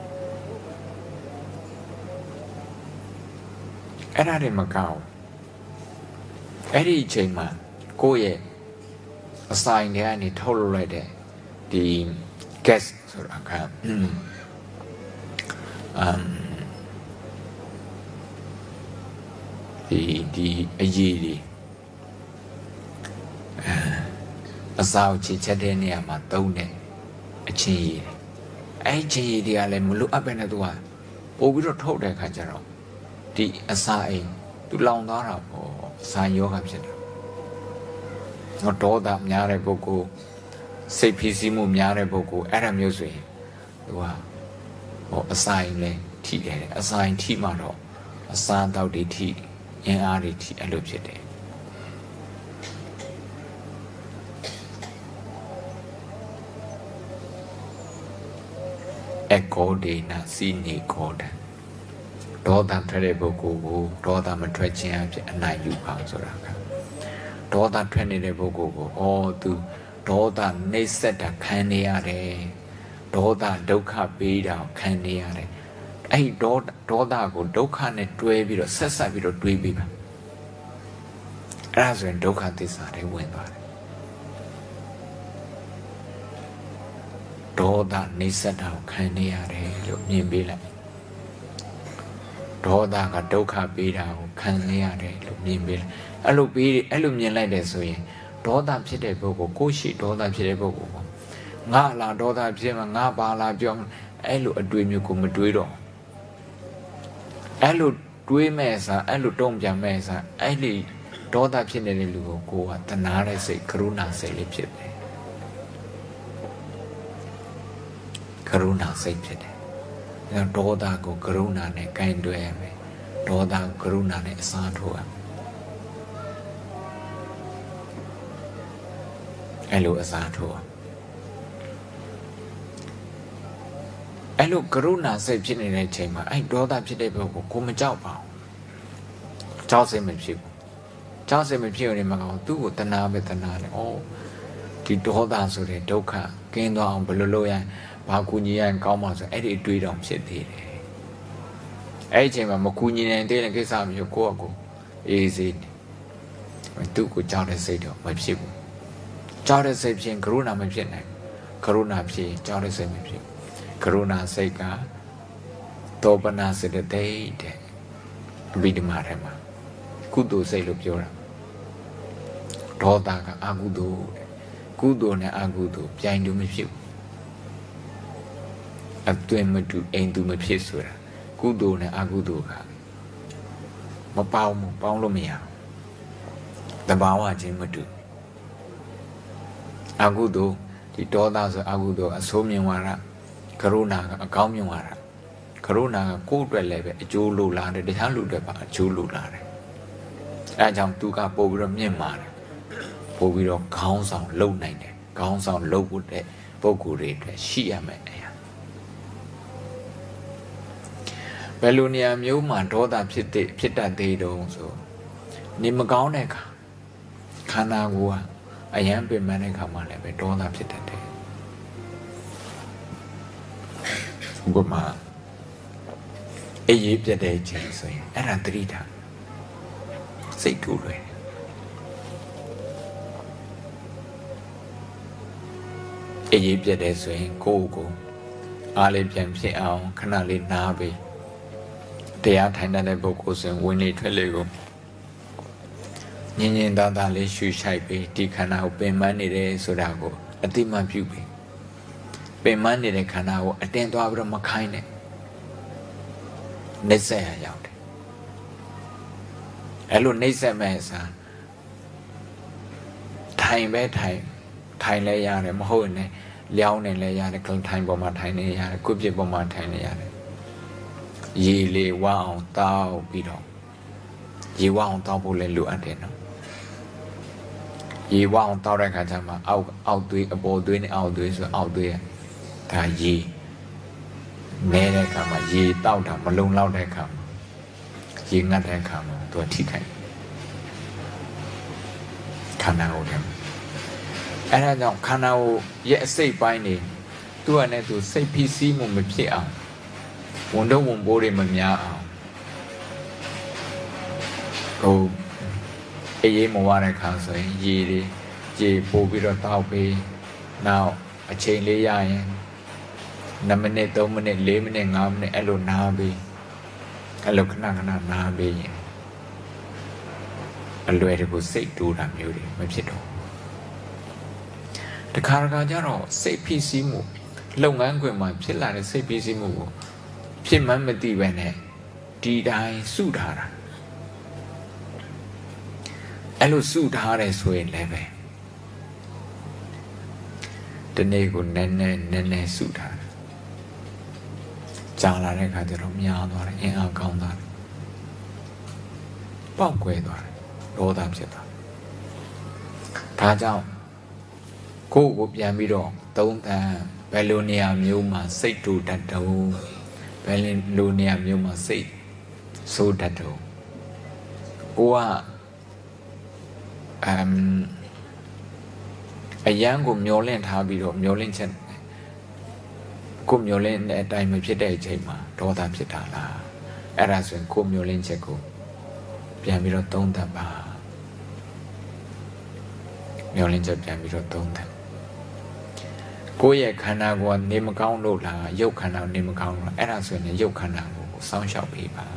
အဲ့ဒါတွေမကောင်းအဲ့ဒီအချိန်မှာကိုယ့်ရဲ့အဆိုင်တွေကနေထုတ်လုပ်လိုက်တဲ့ဒီ gas ဆိုတာကအမ်ဒီဒီအရေးတွေအစာကိုချစ်ချက်တဲ့နေရာမှာသုံးတယ်အချင်းရည်အဲ့ချင်းရည်တွေကလည်းမလို့အပ်ပဲနဲ့သူကပို့ပြီးတော့ထုတ်တဲ့အခါကျတော့ဒီအစာအိမ်သူလောင်သွားတာပေါ့အစာယောဂဖြစ်တာငါဒေါသများတဲ့ပုဂ္ဂိုလ်စိတ်ဖိစီးမှုများတဲ့ပုဂ္ဂိုလ်အဲ့ဒါမျိုးဆိုရင်သူကဟိုအစာအိမ်လဲထိတယ်အစာအိမ်ထိမှတော့အစာတောက်တွေထိအင်အားတွေထိအဲ့လိုဖြစ်တယ်အကောဒေနာစီနီကောဒဒေါသထွက်တဲ့ပုဂ္ဂိုလ်ကိုဒေါသမထွက်ခြင်းအဖြစ်အနိုင်ယူပါဆိုတာကဒေါသထွက်နေတဲ့ပုဂ္ဂိုလ်ကိုအော်သူဒေါသနှိမ့်ဆက်တာခံနေရတယ်ဒေါသဒုက္ခပေးတာခံနေရတယ်အဲ့ဒီဒေါဒေါသကိုဒုက္ခနဲ့တွဲပြီးတော့ဆက်ဆက်ပြီးတော့တွေးပြီးပါအဲ့ဒါဆိုရင်ဒုက္ခသစ္စာတွေဝင်သွားတယ်ဒေါသနှိမ့်ဆက်တာကိုခံနေရတယ်လို့မြင်ပေးလိုက်ဒေါသကဒုက္ခပေးတာကိုခံနေရတယ်လို့မြင်ပေးလိုက်အဲ့လိုပေးအဲ့လိုမြင်လိုက်တယ်ဆိုရင်ဒေါသဖြစ်တဲ့ပုဂ္ဂိုလ်ကိုရှိဒေါသဖြစ်တဲ့ပုဂ္ဂိုလ်ကိုငါလာဒေါသဖြစ်မှာငါပါလာပြောအဲ့လိုအတွေ့မျိုးကိုမတွေးတော့အဲ့လိုတွေးမဲ့စားအဲ့လိုတုံ့ပြန်မဲ့စားအဲ့ဒီဒေါသဖြစ်နေတဲ့လူကိုကိုကတနာတဲ့စိတ်ကရုဏာစိတ်လေးဖြစ်တယ်ကရုဏာစိတ်ဖြစ်တယ်အဲဒေါသကိုကရုဏာနဲ့ကင်တွယ်ရမယ်ဒေါသကိုကရုဏာနဲ့အစားထိုးရမယ်အဲ့လိုအစားထိုးအဲ့လိုကရုဏာစိတ်ဖြစ်နေတဲ့အချိန်မှာအဲ့ဒေါသဖြစ်တဲ့ဘက်ကိုကိုမကြောက်ပါဘူးကြောက်စိတ်မဖြစ်ဘူးကြောက်စိတ်မဖြစ်ရင်မကောင်းသူ့ကိုတနာပဲတနာတယ်ဩဒီဒေါသဆိုတဲ့ဒုက္ခကင်းသွားအောင်ဘယ်လိုလုပ်ရဘာကူညီရရင်ကောင်းမှာဆိုအဲ့ဒီအတွေးတောင်ဖြစ်သေးတယ်အဲ့ဒီအချိန်မှာမကူညီနိုင်တဲ့ကိစ္စမျိုးကိုယ့်အကူအေးစေးသူ့ကိုကြောက်တဲ့စိတ်တော့မဖြစ်ဘူးကြောက်တဲ့စိတ်ဖြင့်ကရုဏာမဖြစ်နိုင်ကရုဏာဖြစ်ကြောက်တဲ့စိတ်မဖြစ်ကရုဏာစိတ်ကတောပနာစေတသိက်တဲ့အဘိဓမ္မာထဲမှာကုသိုလ်စိတ်လို့ပြောတာဒေါသကအကုသိုလ်တဲ့ကုသိုလ်နဲ့အကုသိုလ်ပြိုင်တူမဖြစ်ဘူးအသွင်မတူအိမ်တူမဖြစ်ဆိုတာကုသိုလ်နဲ့အကုသိုလ်ကမပေါင်းဘူးပေါင်းလို့မရဘူးတဘာဝချင်းမတူအကုသိုလ်ဒီဒေါသဆိုအကုသိုလ်အဆိုးမြင်ဝါဒကရုဏာကအကောင်းမြင်ဝါဒကရုဏာကကိုယ်အတွက်လည်းပဲအကျိုးလိုလားတယ်တခြားလူတွေပါအကျိုးလိုလားတယ်အဲအကြောင်းသူကပို့ပြီးတော့မြင့်မာတယ်ပို့ပြီးတော့ခေါင်းဆောင်လှုပ်နိုင်တယ်ခေါင်းဆောင်လှုပ်ဖို့တဲ့ပုံကိုယ်တွေအတွက်ရှိရမယ်အရာဘယ်လိုနေရာမျိုးမှာဒေါသဖြစ်တဲ့ဖြစ်တတ်သေးတုံးဆိုနေမကောင်းတဲ့ခါခန္ဓာကိုယ်ကအယံပင်မတဲ့ခါမှလည်းပဲဒေါသဖြစ်တတ်တယ်ဥပမာအေးရေးပြတဲ့ချိန်ဆိုရင်အဲ့ဒါသတိထားစိတ်တူလွယ်အေးရေးပြတဲ့ဆိုရင်ကိုယ့်ကိုအားလေးပြန်ဖြစ်အောင်ခဏလေးနားပေးတရားထိုင်တဲ့ပုဂ္ဂိုလ်ဆိုရင်ဝင်လေထွက်လေကိုညင်ညင်သားသားလေးရှူရှိုက်ပြီးဒီခန္ဓာကိုပင်ပန်းနေတယ်ဆိုတာကိုအတိမပြုပြီးပင်ပန်းနေတဲ့ခန္ဓာကိုအတင်းသွားပြီးတော့မခိုင်းနဲ့နှိမ့်ဆက်ရရောက်တယ်အဲ့လိုနှိမ့်ဆက်မဲ့စားထိုင်ပဲထိုင်ထိုင်လဲရတယ်မဟုတ်ရင်လျောင်းနေလဲရတယ်ကလထိုင်ပေါ်မှာထိုင်နေရတယ်ကုပြစ်ပေါ်မှာထိုင်နေရတယ်ရေလေဝအောင်တောက်ပြီးတော့ရေဝအောင်တောက်ဖို့လည်းလိုအပ်တယ်နော်ရေဝအောင်တောက်တဲ့ခါကျမှအောက်အောက်သွေးအပေါ်သွေးနဲ့အောက်သွေးဆိုအောက်သွေးဒါရေနေတဲ့ခါမှာရေတောက်တာမလုံလောက်တဲ့ခါမှာရေငတ်တဲ့ခါမှာသူကထိခိုက်ခန္ဓာကိုယ်တယ်အဲ့ဒါကြောင့်ခန္ဓာကိုယ်ရဲ့အစိတ်ပိုင်းနေသူ့အနေနဲ့သူစိတ်ဖိစီးမှုမဖြစ်အောင်ဝန်တော့ဝန်ပိုးတွေမများအောင်ဟိုအေးအေးမဝတဲ့ခါဆိုရင်ရေတွေရေပို့ပြီးတော့တောက်ပြီးနောက်အချိန်လေးရရင်နှစ်မိနစ်သုံးမိနစ်လေးမိနစ်ငါးမိနစ်အဲ့လိုနားပြီးအဲ့လိုခဏခဏနားပြီးရင်အလွယ်တကူစိတ်တူတာမျိုးတွေမဖြစ်တော့တခါတခါကျတော့စိတ်ဖိစီးမှုလုပ်ငန်းခွင်မှာဖြစ်လာတဲ့စိတ်ဖိစီးမှုကိုဖြစ်မှန်းမသိပဲနဲ့ဒီတိုင်းစုထားတာအဲ့လိုစုထားတယ်ဆိုရင်လည်းပဲဒီနေ့ကိုနည်းနည်းနည်းနည်းစုထားတယ်ကြာလာတဲ့အခါကျတော့များသွားတယ်အင်အားကောင်းသွားတယ်ပေါက်ကွဲသွားတယ်ဒေါသဖြစ်သွားဒါကြောင့်ကိုယ့်ကိုပြန်ပြီးတော့သုံးသပ်ဘယ်လိုနေရာမျိုးမှာစိတ်တူတတ်တုံးဘယ်လိုနေရာမျိုးမှာစိတ်ဆိုးတတ်တုံးကိုကအမ်အရန်ကိုမျောလင့်ထားပြီးတော့မျောလင့်ချက်ကိုမျောလင့်တဲ့အတိုင်းမဖြစ်တဲ့အချိန်မှာဒေါသဖြစ်တာလားအဲ့ဒါဆိုရင်ကိုမျောလင့်ချက်ကိုပြန်ပြီးတော့သုံးသပ်ပါမျောလင့်ချက်ပြန်ပြီးတော့သုံးသပ်ကိုယ့်ရဲ့ခန္ဓာကိုယ်ကနေမကောင်းလို့လားရုပ်ခန္ဓာနေမကောင်းလို့အဲ့ဒါဆိုရင်ရုပ်ခန္ဓာကိုစောင့်ရှောက်ပေးပါ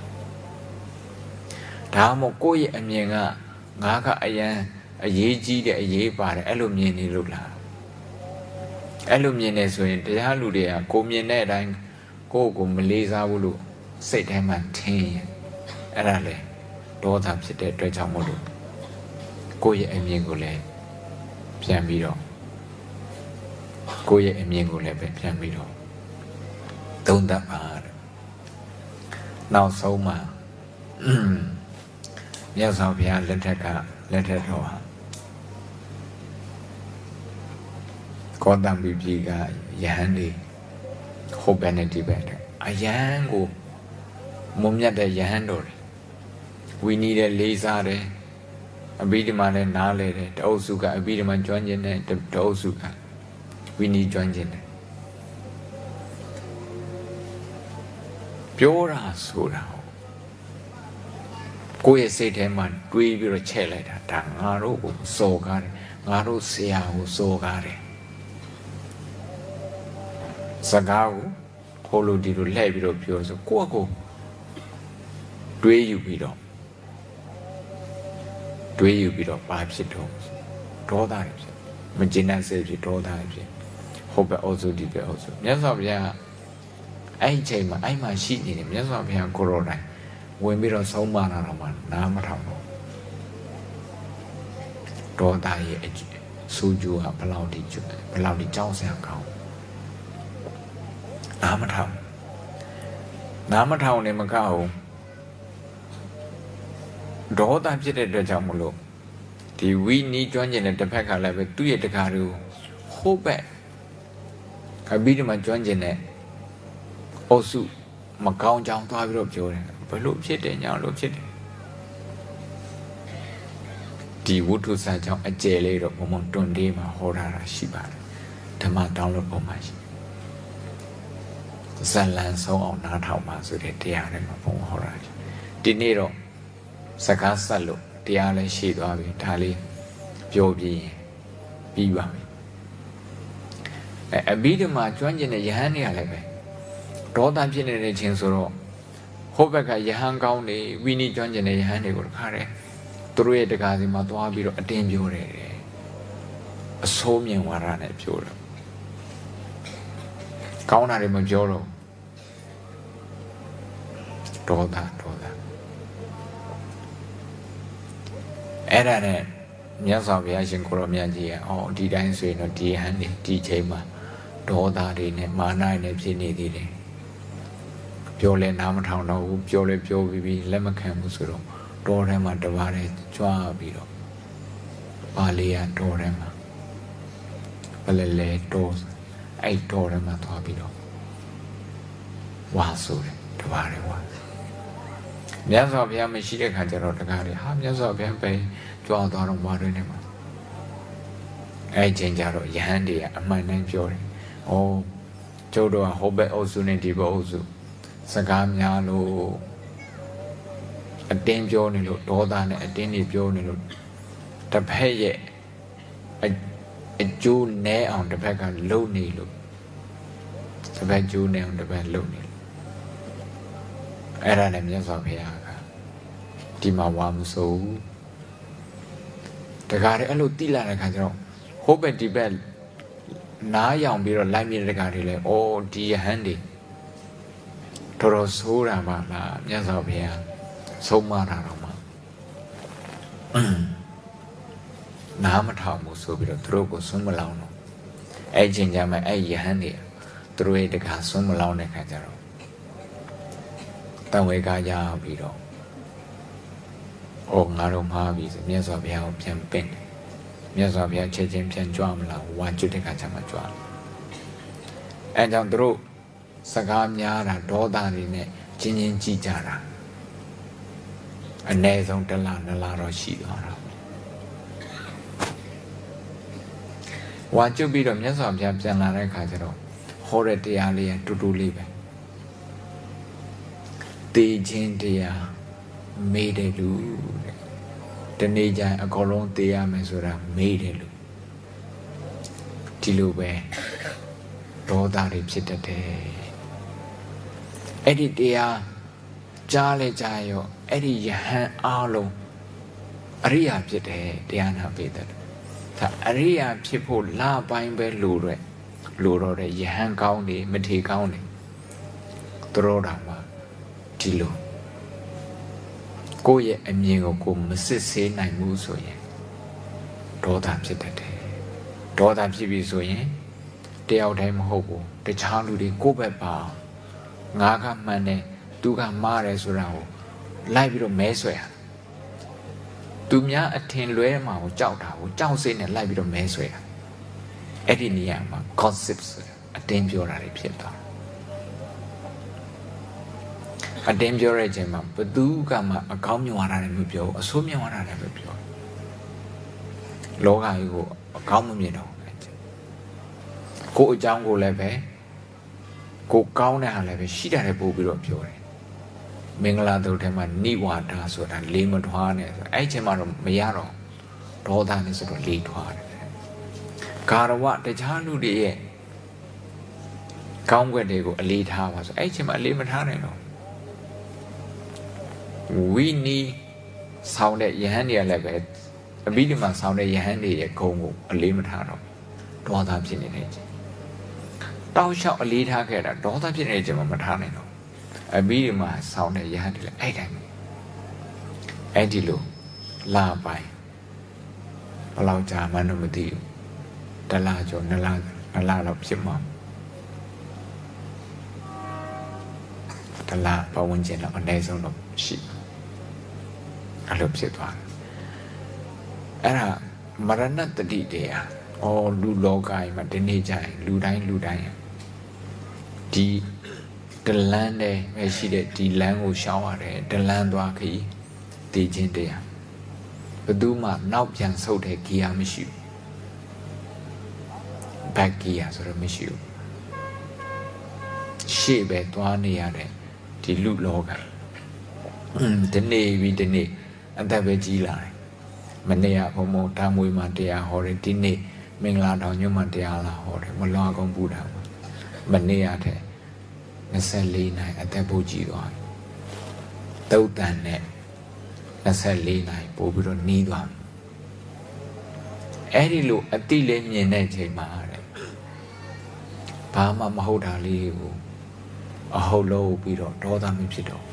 ဒါမှမဟုတ်ကိုယ့်ရဲ့အမြင်ကငါကအရန်အရေးကြီးတဲ့အရေးပါတယ်အဲ့လိုမြင်နေလို့လားအဲ့လိုမြင်နေဆိုရင်တရားလူတွေကကိုမြင်တဲ့အတိုင်းကိုယ့်ကိုမလေးစားဘူးလို့စိတ်ထဲမှာထင်ရင်အဲ့ဒါလေဒေါသဖြစ်တဲ့အတွက်ကြောင့်မို့လို့ကိုယ့်ရဲ့အမြင်ကိုလည်းပြန်ပြီးတော့ကိုယ့်ရဲ့အမြင်ကိုလည်းပဲပြန်ပြီးတော့သုံးသပ်ပါနောက်ဆုံးမှာမြတ်စွာဘုရားလက်ထက်ကလက်ထက်တော်ဟာကောတံပိပိကယဟန်ဒီဟုတ်ပဲနဲ့ဒီပဲအယံကိုမုံမြတ်တဲ့ယဟန်တော်ဝီနီးတဲ့လေးစားတယ်အဘိဓမ္မာနဲ့နားလဲတယ်တအုပ်စုကအဘိဓမ္မာကျွမ်းကျင်တဲ့တအုပ်စုကဝီနီးကျွမ်းကျင်တယ်ပြောတာဆိုတာကိုယ့်ရဲ့စိတ်ထဲမှာတွေးပြီးတော့ချဲ့လိုက်တာဒါငါတို့ကိုစော်ကားတယ်ငါတို့ဆရာကိုစော်ကားတယ်စကားကိုဟိုလိုဒီလိုလှည့်ပြီးတော့ပြောဆိုကိုယ့်ကိုတွေးယူပြီးတော့တွေးယူပြီးတော့ပါဖြစ်တော့ဒေါသတွေဖြစ်မကျေနပ်စိတ်ဖြစ်ဒေါသတွေဖြစ်ဟုတ်ပဲအုပ်စုဒီပဲအုပ်စုမြတ်စွာဘုရားအဲ့ဒီချိန်မှာအဲ့မှာရှိနေတယ်မြတ်စွာဘုရားကိုရောတိုင်းဝင်ပြီးတော့ဆုံးမလာတော့မှနားမထောင်တော့ဒေါသရဲ့အကျိုးစူးကျိုးကဘယ်လောက်ထိကျွတ်ဘယ်လောက်ထိကြောက်စရာကောင်းနားမထောင်နားမထောင်နေမကောက်ဒေါသဖြစ်တဲ့အတွက်ကြောင့်မလို့ဒီဝီနီးကျွမ်းကျင်တဲ့တစ်ဖက်ကလည်းပဲသူ့ရဲ့တကားတွေကိုဟုတ်ပဲအဘိဓမ္မာကျွမ်းကျင်တဲ့အုပ်စုမကောင်းကြောင်သွားပြီးတော့ပြောတယ်ဘယ်လိုဖြစ်တယ်ညာလို့ဖြစ်တယ်ဒီဝတ္ထုစာကြောင့်အကျယ်လေးတော့ဘုံဘုံတွန်လေးမှာဟောထားတာရှိပါတယ်ဓမ္မ download ပုံမှာရှိဇာလန်ဆုံးအောင်နားထောင်ပါဆိုတဲ့တရားတွေမှာဘုံဟောတာဒီနေ့တော့စကားဆက်လို့တရားလည်းရှိသွားပြီဒါလေးပြောပြီးရင်ပြီးပါပြီအဲအဘိဓမ္မာကျွမ်းကျင်တဲ့ယဟန်တွေကလည်းပဲဒေါသဖြစ်နေတဲ့ချင်းဆိုတော့ဟိုဘက်ကယဟန်ကောင်းနေဝိနည်းကျွမ်းကျင်တဲ့ယဟန်တွေကိုတခါတည်းသူတို့ရဲ့တကားစီမှာသွားပြီးတော့အတင်းပြောတယ်အဆိုးမြင်ဝါဒနဲ့ပြောတယ်ကောင်းတာတွေမပြောတော့ဒေါသဒေါသအဲ့ဒါနဲ့မြတ်စွာဘုရားရှင်ကိုရောမြတ်ကြီးကအော်ဒီတိုင်းဆိုရင်တော့ဒီဟန်နေဒီချိန်မှာဒေါသတွေနဲ့မာနတွေနဲ့ဖြစ်နေသေးတယ်ပြောလဲနားမထောင်တော့ဘူးပြောလဲပြောပြီးပြီးလက်မခံဘူးဆိုတော့တော်ထဲမှာတပါးတည်းကြွားပြီးတော့ပါဠိရတော်ထဲမှာဘယ်လဲလဲတော်အဲ့တော်ထဲမှာသွားပြီးတော့ဝါဆိုတယ်တပါးတည်းဝါမြတ်စွာဘုရားမရှိတဲ့ခါကျတော့တကားတွေဟာမြတ်စွာဘုရားပဲကြွားသွားတော့ဝါတွေနဲ့မှာအဲ့ချိန်ကျတော့ယဟန်တွေကအမှန်တမ်းပြောတယ်။အော်ကျုပ်တို့ကဟိုဘက်အုပ်စုနဲ့ဒီဘက်အုပ်စုစကားများလို့အတင်းပြောနေလို့ဒေါသနဲ့အတင်းတွေပြောနေလို့တစ်ဖက်ရဲ့အကျိုးနဲအောင်တစ်ဖက်ကလုံနေလို့တစ်ဖက်ကျိုးနဲအောင်တစ်ဖက်လုံနေလို့အဲ့ဒါနဲ့မြတ်စွာဘုရားကဒီမှာဝါမစိုးတကားတွေအဲ့လိုတိလာတဲ့ခါကျတော့ဟိုဘက်ဒီဘက်နားရောင်ပြီးတော့လိုက်မြင်တဲ့ခါတွေလဲအော်ဒီယဟန်တွေတော်တော်ဆိုးတာပါလားမြတ်စွာဘုရားဆုံးမတာတော့မှနားမထောင်ဘူးဆိုပြီးတော့သူတို့ကိုဆွမ်းမလောင်းတော့အဲ့ချိန်ကျမှအဲ့ယဟန်တွေသူတို့ရဲ့တကားဆွမ်းမလောင်းတဲ့ခါကျတော့တန်ဝေကရပြီးတော့အော်ငါတို့မှားပြီဆိုမြတ်စွာဘုရားကိုပြန်ပင့်တယ်မြတ်စွာဘုရားချက်ချင်းပြန်ကြွမလားဝါကျွတ်တဲ့ခါကျမှကြွအဲကြောင့်သူတို့စကားများတာဒေါသတွေနဲ့ချင်းချင်းကြည့်ကြတာအနည်းဆုံးတစ်လနှစ်လတော့ရှိသွားတာဝါကျွတ်ပြီးတော့မြတ်စွာဘုရားပြန်လာတဲ့ခါကျတော့ဟောတဲ့တရားလေးကတူတူလေးပဲတေခြင်းတရားမေးတယ်လူတနေ့ကျရင်အကုန်လုံးသိရမယ်ဆိုတာမေးတယ်လို့ဒီလိုပဲဒေါသတွေဖြစ်တတ်တယ်အဲ့ဒီတရားကြားလဲကြားရောအဲ့ဒီယဟန်အားလုံးအရိယာဖြစ်တယ်တရားနာပေးတယ်ဒါအရိယာဖြစ်ဖို့လာပိုင်းပဲလို့ရလို့တော့တဲ့ယဟန်ကောင်းနေမထေကောင်းနေသူတို့တော်မှာဒီလိုကိုယ့်ရဲ့အမြင်ကိုကိုမစစ်ဆေးနိုင်ဘူးဆိုရင်ဒေါသဖြစ်တတ်တယ်ဒေါသဖြစ်ပြီဆိုရင်တယောက်တည်းမဟုတ်ဘူးတခြားလူတွေကိုယ့်ဘက်ပါငါကမှန်တယ်သူကမှားတယ်ဆိုတာကိုလိုက်ပြီးတော့မဲဆွဲရသူများအထင်လွဲမှာကိုကြောက်တာကိုကြောက်စိတ်နဲ့လိုက်ပြီးတော့မဲဆွဲရအဲ့ဒီနေရာမှာ gossip ဆိုတာအတင်းပြောတာတွေဖြစ်သွားအတင်းပြောတဲ့အချိန်မှာဘသူကမှအကောင်းမြင်လာတယ်မပြောအဆိုးမြင်လာတယ်ပဲပြောလောကကြီးကိုအကောင်းမမြင်တော့ကိုအကြောင်းကိုလည်းပဲကိုကောင်းတဲ့ဟာလည်းပဲရှိတာလည်းပို့ပြီးတော့ပြောတယ်မင်္ဂလာတုတ်ထဲမှာနိဝါဒဆိုတာလေးမထွားနဲ့ဆိုအဲ့ချိန်မှာတော့မရတော့ဒေါသနဲ့ဆိုတော့လေးထွားတယ်ကာရဝတခြားလူတွေရဲ့ကောင်းွက်တွေကိုအလေးထားပါဆိုအဲ့ချိန်မှာအလေးမထားနိုင်တော့ဝိနည်းဆောင်းတဲ့ယဟန်တွေကလည်းပဲအဘိဓမ္မာဆောင်းတဲ့ယဟန်တွေရဲ့ဂုဏ်ကိုအလေးမထားတော့ဒေါသဖြစ်နေတဲ့အချိန်တောက်လျှောက်အလေးထားခဲ့တာဒေါသဖြစ်နေတဲ့အချိန်မှာမထားနိုင်တော့အဘိဓမ္မာဆောင်းတဲ့ယဟန်တွေလည်းအဲ့တိုင်းအဲ့ဒီလိုလာပိုင်းဘယ်လောက်ကြာမှန်းတော့မသိဘူးတလားကျော်နှစ်လားနှစ်လားတော့ဖြစ်မှာတလားပဝန်းကျင်တော့အနည်းဆုံးတော့ရှိအဲ့လိုဖြစ်သွားတယ်အဲ့ဒါမရဏတတိတရားအော်လူလောကကြီးမှာဒီနေ့ကျရင်လူတိုင်းလူတိုင်းဒီဒလန်းနဲ့ပဲရှိတဲ့ဒီလမ်းကိုရှောင်ရတယ်ဒလန်းသွားခီးတည်ခြင်းတရားဘသူမှနောက်ပြန်ဆုတ်တဲ့ဂီယာမရှိဘူးဘက်ဂီယာဆိုတော့မရှိဘူးရှေ့ပဲသွားနေရတဲ့ဒီလူလောကဒီနေ့ပြီးဒီနေ့အသက်ပဲကြီးလာတယ်မနေ့ကဘုံဘုံတာမွေမှာတရားဟောတယ်ဒီနေ့မင်္ဂလာတော်ညွှန်မှာတရားလာဟောတယ်မလွန်အောင်ပူတာမနေ့ကတည်း24နိုင်အသက်ပို့ကြည့်သွားသုတ်တန်နဲ့24နိုင်ပို့ပြီးတော့နီးသွားအဲ့ဒီလိုအတိလေးမြင်တဲ့ချိန်မှာတဲ့ဘာမှမဟုတ်တာလေးကိုအဟုတ်လို့ပြီးတော့ဒေါသမဖြစ်တော့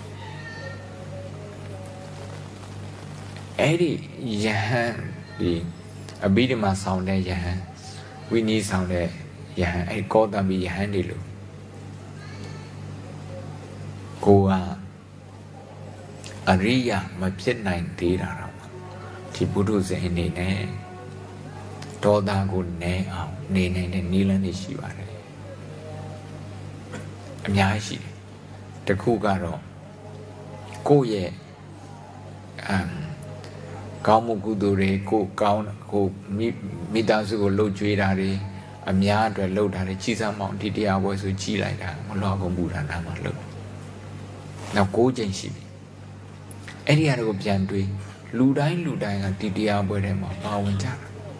အဲ့ဒီယဟန်ဒီအဘိဓမ္မာဆောင်တဲ့ယဟန်ဝိနည်းဆောင်တဲ့ယဟန်အဲ့ကောသမိယဟန်တွေလို့ကိုကအရိယာမဖြစ်နိုင်သေးတာတော့ဒီပုထုဇဉ်အနေနဲ့ဒေါသကိုနည်းအောင်နေနိုင်တဲ့နည်းလမ်းတွေရှိပါတယ်အများကြီးရှိတယ်တခုကတော့ကိုယ့်ရဲ့အမ်ကောင်းမှုကုသိုလ်တွေကိုကောင်းကိုမိမိသားစုကိုလှုပ်ကြွေးတာတွေအများအတွက်လှုပ်တာတွေကြီးစားမောင်ဒီတရားပွဲဆိုကြီးလိုက်တာမလောကုန်ဘူးတာနားမှာလှုပ်နောက်ကိုးချိန်ရှိပြီအဲ့ဒီအရာကိုပြန်တွေးလူတိုင်းလူတိုင်းကဒီတရားပွဲထဲမှာပါဝင်ကြတာ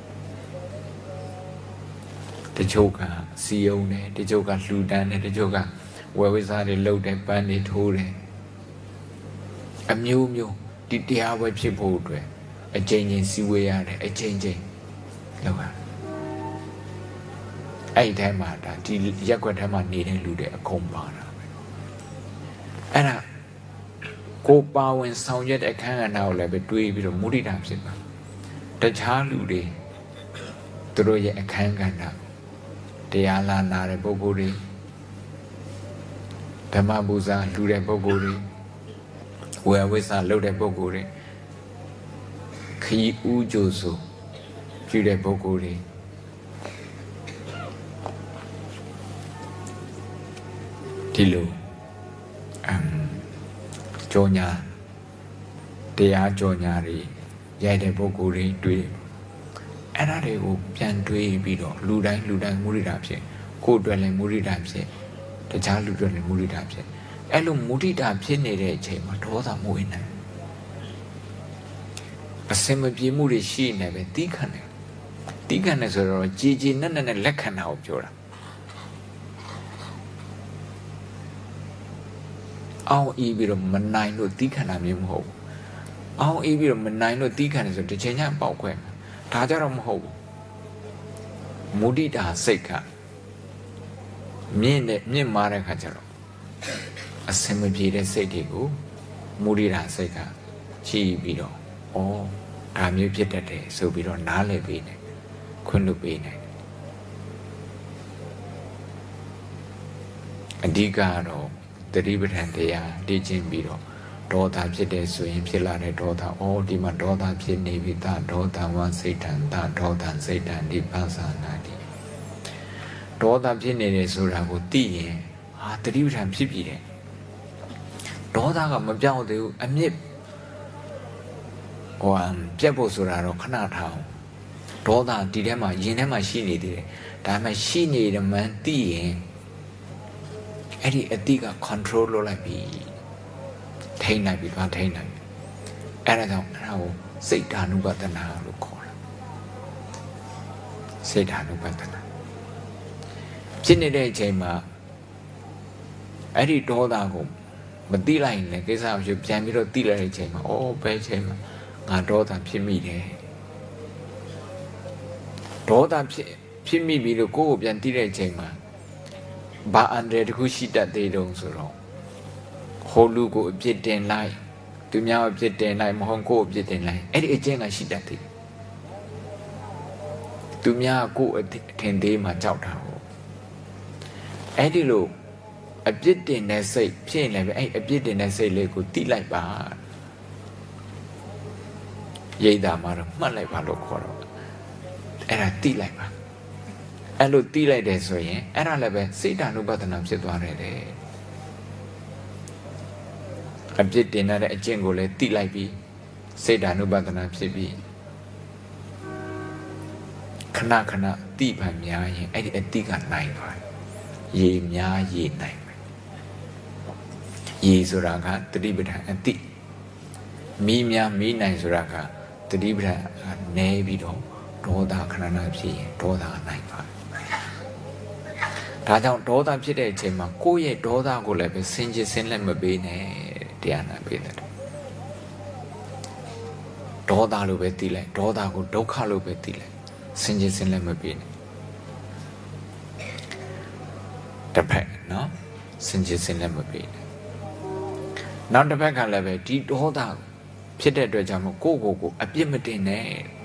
တချို့ကစီယုံတယ်တချို့ကလှူဒန်းတယ်တချို့ကဝယ်ဝိစားတွေလှုပ်တယ်ပန်းတွေထိုးတယ်အမျိုးမျိုးဒီတရားပွဲဖြစ်ဖို့အတွက်အချိန်ချင်းစီဝေးရတယ်အချိန်ချင်းလောက်ရအဲ့ဒီတိုင်းမှာဒါဒီရက်ွက်ထဲမှာနေတဲ့လူတွေအကုန်ပါတာပဲအဲ့ဒါကိုပါဝင်ဆောင်ရွက်တဲ့အခန်းကဏ္ဍကိုလည်းပဲတွေးပြီးတော့မုဒိတာဖြစ်ပါတခြားလူတွေသူတို့ရဲ့အခန်းကဏ္ဍတရားလာနာတဲ့ပုဂ္ဂိုလ်တွေဓမ္မပူဇာလှူတဲ့ပုဂ္ဂိုလ်တွေဝယ်ဝိစာလုပ်တဲ့ပုဂ္ဂိုလ်တွေခီးဥကြိုဆိုပြုတဲ့ပုဂ္ဂိုလ်တွေဒီလိုအမ်ကြောညာတရားကြောညာတွေရိုက်တဲ့ပုဂ္ဂိုလ်တွေတွေ့အဲ့ဒါတွေကိုပြန်တွေးပြီးတော့လူတိုင်းလူတိုင်းမုဒိတာဖြစ်ကိုယ်အတွက်လည်းမုဒိတာဖြစ်တခြားလူတွေလည်းမုဒိတာဖြစ်အဲ့လိုမုဒိတာဖြစ်နေတဲ့အချိန်မှာဒေါသမဝင်နိုင်အစင်မပြေမှုတွေရှိနေပဲတီးခံတယ်တီးခံတယ်ဆိုတော့ကြည်ကြည်နက်နက်နဲ့လက်ခံတာကိုပြောတာအောင်အီးပြီးတော့မနိုင်လို့တီးခံတာမျိုးမဟုတ်ဘူးအောင်အီးပြီးတော့မနိုင်လို့တီးခံတယ်ဆိုတစ်ချိန်ကျပေါက်ခွဲဒါကြတော့မဟုတ်ဘူးမုဒိတာစိတ်ကမြင့်တဲ့မြင့်မားတဲ့ခါကျတော့အစင်မပြေတဲ့စိတ်တွေကိုမုဒိတာစိတ်ကကြည့်ပြီးတော့ဩဒါမျိုးဖြစ်တတ်တယ်ဆိုပြီးတော့နားလည်ပေးနေခွင့်လွှတ်ပေးနေအဓိကတော့တတိပဋ္ဌာန်တရားလေ့ကျင့်ပြီးတော့ဒေါသဖြစ်တယ်ဆိုရင်ဖြစ်လာတဲ့ဒေါသဩဒီမှာဒေါသဖြစ်နေပြီသဒေါသဝစိတ်တံသဒေါသစိတ်တံဒီပါသနာတိဒေါသဖြစ်နေတယ်ဆိုတာကိုသိရင်ဟာတတိပဋ္ဌာန်ဖြစ်ပြီတဲ့ဒေါသကမပြောင်းသေးဘူးအမြင့်ဟိုအပြတ်ဖို့ဆိုတာတော့ခဏထားအောင်ဒေါသဒီထဲမှာရင်ထဲမှာရှိနေသေးတယ်ဒါမှရှိနေတယ်မှန်သိရင်အဲ့ဒီအတိက control လုပ်လိုက်ပြီထိန်းလိုက်ပြီဘာထိန်းလိုက်ပြီအဲ့ဒါကြောင့်အဲ့ဒါကိုစိတ်ဓာနုပဒနာလို့ခေါ်တာစိတ်ဓာနုပဒနာဖြစ်နေတဲ့အချိန်မှာအဲ့ဒီဒေါသကိုမသိလိုက်ရင်လည်းကိစ္စမရှိပြန်ပြီးတော့သိလိုက်တဲ့အချိန်မှာအော်ဘယ်ချိန်မှာငါဒေါသဖြစ်မိတယ်ဒေါသဖြစ်ဖြစ်မိပြီလို့ကိုယ့်ကိုပြန်သိတဲ့အချိန်မှာဘာအန္တရာယ်တစ်ခုရှိတတ်သေးတုံးဆိုတော့ဟိုလူကိုအပြစ်တင်လိုက်သူများအပြစ်တင်လိုက်မဟုတ်ကိုယ့်အပြစ်တင်လိုက်အဲ့ဒီအကျင့်ကရှိတတ်သေးသူများကိုယ့်အထင်သေးမှကြောက်တာဟုတ်အဲ့ဒီလိုအပြစ်တင်တဲ့စိတ်ဖြစ်နေပြီအဲ့အပြစ်တင်တဲ့စိတ်လေးကိုတိလိုက်ပါရိတ်တာမှာတော့မှတ်လိုက်ပါလို့ခေါ်တော့အဲ့ဒါတိလိုက်ပါအဲ့လိုတိလိုက်တယ်ဆိုရင်အဲ့ဒါလည်းပဲစိတ်ဓာနုပဒနာဖြစ်သွားတယ်တဲ့အပြစ်တင်တဲ့အကျင့်ကိုလည်းတိလိုက်ပြီးစေတ ानु ပဒနာဖြစ်ပြီးခဏခဏတိပံများရင်အဲ့ဒီအတိကနိုင်သွားရေများရေနိုင်မယ်ရေဆိုတာကတတိပဋ္ဌာန်အတိမီးများမီးနိုင်ဆိုတာကတတိပဋ္ဌာန်နဲပြီးတော့ဒေါသခဏခဏဖြစ်ရင်ဒေါသနိုင်သွားဒါကြောင့်ဒေါသဖြစ်တဲ့အချိန်မှာကိုယ့်ရဲ့ဒေါသကိုလည်းပဲစင်ကြယ်စင်လက်မပေးနဲ့တရားနာပေးတယ်ဒေါသလို့ပဲသိလိုက်ဒေါသကိုဒုက္ခလို့ပဲသိလိုက်စင်ကြယ်စင်လက်မပေးနဲ့တစ်ဖက်နော်စင်ကြယ်စင်လက်မပေးနဲ့နောက်တစ်ဖက်ကလည်းပဲဒီဒေါသဖြစ်တဲ့အတွက်ကြောင့်ကိုယ့်ကိုယ်ကိုအပြစ်မတင်နဲ့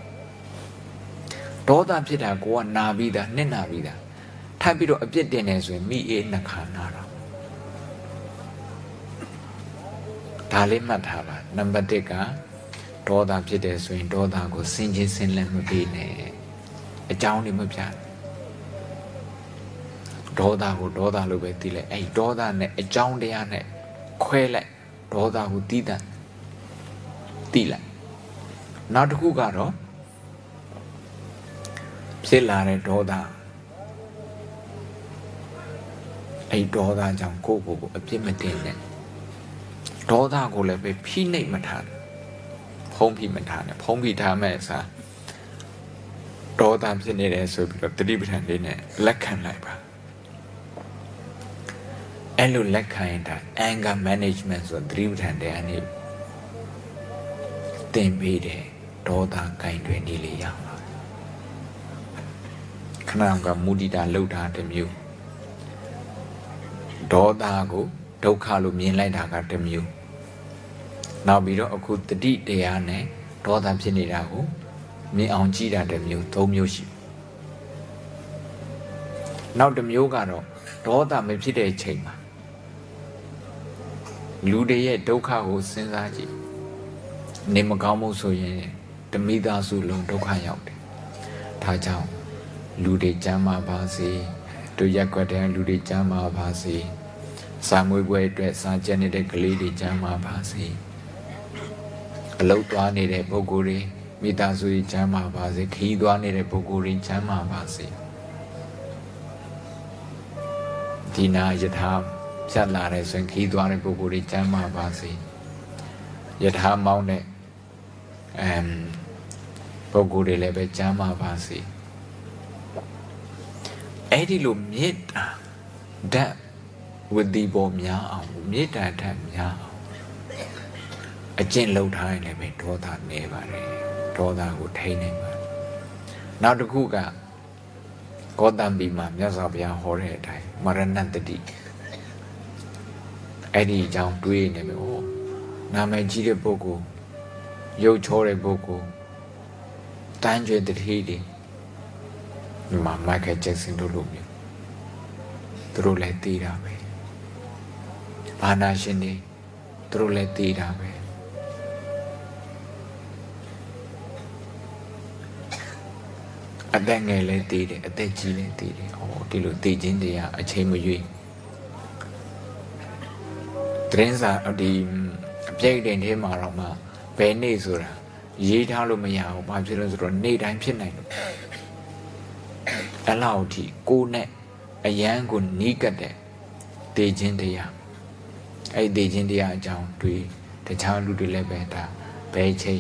ဒေါသဖြစ်တာကိုကနာပြီးသားနှစ်နာပြီးသားထပ်ပြီးတော့အပြစ်တင်နေဆိုရင်မိအေးနှခါနာတော့ဒါလေးမှတ်ထားပါနံပါတ်တစ်ကဒေါသဖြစ်တယ်ဆိုရင်ဒေါသကိုစင်ချင်းစင်လက်မပေးနဲ့အကြောင်းတွေမပြဒေါသကိုဒေါသလို့ပဲသိလိုက်အဲ့ဒေါသနဲ့အကြောင်းတရားနဲ့ခွဲလိုက်ဒေါသကိုတီးတန့်တီးလိုက်နောက်တစ်ခုကတော့ဖြစ်လာတဲ့ဒေါသအဲ့ဒေါသကြောင့်ကိုယ့်ကိုယ်ကိုအပြစ်မတင်နဲ့ဒေါသကိုလည်းပဲဖိနှိပ်မထားနဲ့ဖုံးဖိမထားနဲ့ဖုံးဖိထားမဲ့အစားဒေါသဖြစ်နေတယ်ဆိုပြီးတော့တတိပဋ္ဌာန်လေးနဲ့လက်ခံလိုက်ပါအဲ့လိုလက်ခံရင်ဒါ anger management ဆိုတတိပဋ္ဌာန်တဲ့အနေတင်ပေးတယ်ဒေါသကင်တွင်နေလေရပါခဏကမုဒိတာလှုပ်တာတစ်မျိုးဒေါသကိုဒုက္ခလို့မြင်လိုက်တာကတစ်မျိုးနောက်ပြီးတော့အခုတတိတရားနဲ့ဒေါသဖြစ်နေတာကိုမြင်အောင်ကြည့်တာတစ်မျိုးသုံးမျိုးရှိနောက်တစ်မျိုးကတော့ဒေါသမဖြစ်တဲ့အချိန်မှာလူတွေရဲ့ဒုက္ခကိုစဉ်းစားကြည့်နေမကောင်းမှုဆိုရင်တမိသားစုလုံးဒုက္ခရောက်တယ်ဒါကြောင့်လူတွေကျမ်းမာပါစေတို့ရက်ွက်တဲ့လူတွေကျမ်းမာပါစေစာမွေးပွဲအတွက်စာကျက်နေတဲ့ကလေးတွေကျမ်းမာပါစေအလုပ်သွားနေတဲ့ပုဂ္ဂိုလ်တွေမိသားစုတွေကျမ်းမာပါစေခီးသွားနေတဲ့ပုဂ္ဂိုလ်တွေကျမ်းမာပါစေဒီနာယထာဖြတ်လာတဲ့ဆိုရင်ခီးသွားတဲ့ပုဂ္ဂိုလ်တွေကျမ်းမာပါစေယထာမောင်းတဲ့အမ်ပုဂ္ဂိုလ်တွေလည်းပဲကျမ်းမာပါစေအဲ့ဒီလိုမေတ္တာဓာတ်ဝတ္တိပေါ်များအောင်မေတ္တာဓာတ်များအောင်အကျင့်လုပ်ထားရင်လည်းပဲဒေါသနေပါတယ်ဒေါသကိုထိန်းနိုင်ပါတယ်နောက်တစ်ခုကကောတံဘီမှာမြတ်စွာဘုရားဟောတဲ့အတိုင်းမရဏတတိအဲ့ဒီအကြောင်းတွေးနေပြီဟောနာမည်ကြီးတဲ့ပုဂ္ဂိုလ်ရုပ်ချောတဲ့ပုဂ္ဂိုလ်တန်းကျွေတတိတွေဒီမှာမိုက်ကယ်ဂျက်ဆင်တို့လိုမျိုးသူတို့လည်းသိတာပဲဘာနာရှင်တွေသူတို့လည်းသိတာပဲအသက်ငယ်လည်းသိတယ်အသက်ကြီးလည်းသိတယ်ဟောဒီလိုသိခြင်းတရားအချိန်မရွေးသတင်းစာဒီအပြည့်တင်ထဲမှာတော့မှဘယ်နေ့ဆိုတာရေးထားလို့မရဘူးဘာဖြစ်လို့ဆိုတော့နေ့တိုင်းဖြစ်နိုင်လို့အဲ့လောက်ထိကိုယ်နဲ့အယံကိုနီးကပ်တဲ့သိခြင်းတရားအဲ့သိခြင်းတရားအကြောင်းတွေ့တခြားလူတွေလည်းပဲဒါဘယ်ချိန်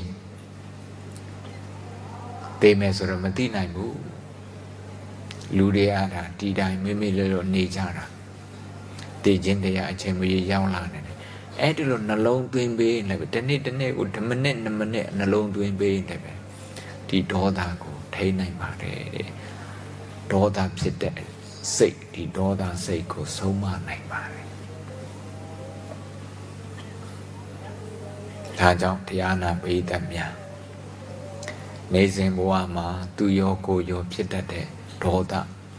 သိမယ်ဆိုတော့မသိနိုင်ဘူးလူတွေအားဒါဒီတိုင်းမိမိလည်းလို့နေကြတာသိခြင်းတရားအချိန်မရေရောက်လာတယ်အဲ့ဒီလိုနှလုံးသွင်းပေးလည်းပဲတစ်နေ့တစ်နေ့ကိုတစ်မိနစ်နှစ်မိနစ်နှလုံးသွင်းပေးလည်းပဲဒီဒေါသကိုထိန်းနိုင်ပါတယ်တဲ့ဒေါသဖြစ်တဲ့စိတ်ဒီဒေါသစိတ်ကိုဆုံးမနိုင်ပါတယ်ဒါကြောင့်တရားနာပိဋကများနေစဉ်ဘဝမှာသူရောကိုရောဖြစ်တတ်တဲ့ဒေါသ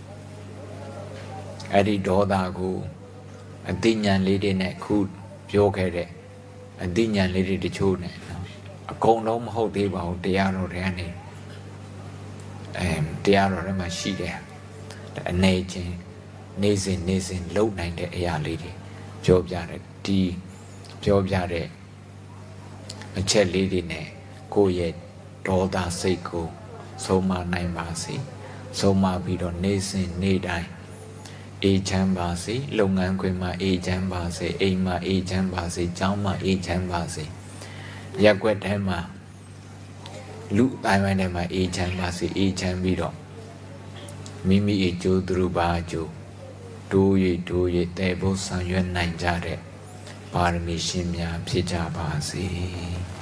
အဲ့ဒီဒေါသကိုအသိဉာဏ်လေးတွေနဲ့ခုပြောခဲ့တဲ့အသိဉာဏ်လေးတွေတချို့နဲ့နော်အကုန်လုံးမဟုတ်သေးပါဘူးတရားတော်တွေကနေအဲတရားတော်ထဲမှာရှိတယ်အနေချင်းနေစဉ်နေစဉ်လုံနိုင်တဲ့အရာလေးတွေပြောပြတယ်ဒီပြောပြတဲ့အချက်လေးတွေနဲ့ကိုယ့်ရဲ့ဒေါသစိတ်ကိုဆုံးမနိုင်ပါစေဆုံးမပြီးတော့နေ့စဉ်နေ့တိုင်းအေးချမ်းပါစေလုပ်ငန်းခွင်မှာအေးချမ်းပါစေအိမ်မှာအေးချမ်းပါစေကျောင်းမှာအေးချမ်းပါစေရက်ွက်ထဲမှာလူအတိုင်းပိုင်းထဲမှာအေးချမ်းပါစေအေးချမ်းပြီးတော့မိမိအကျိုးသူတို့ပါအကျိုးတိုး၍တိုး၍တည်ဖို့ဆောင်ရွက်နိုင်ကြတဲ့ပါရမီရှင်များဖြစ်ကြပါစေ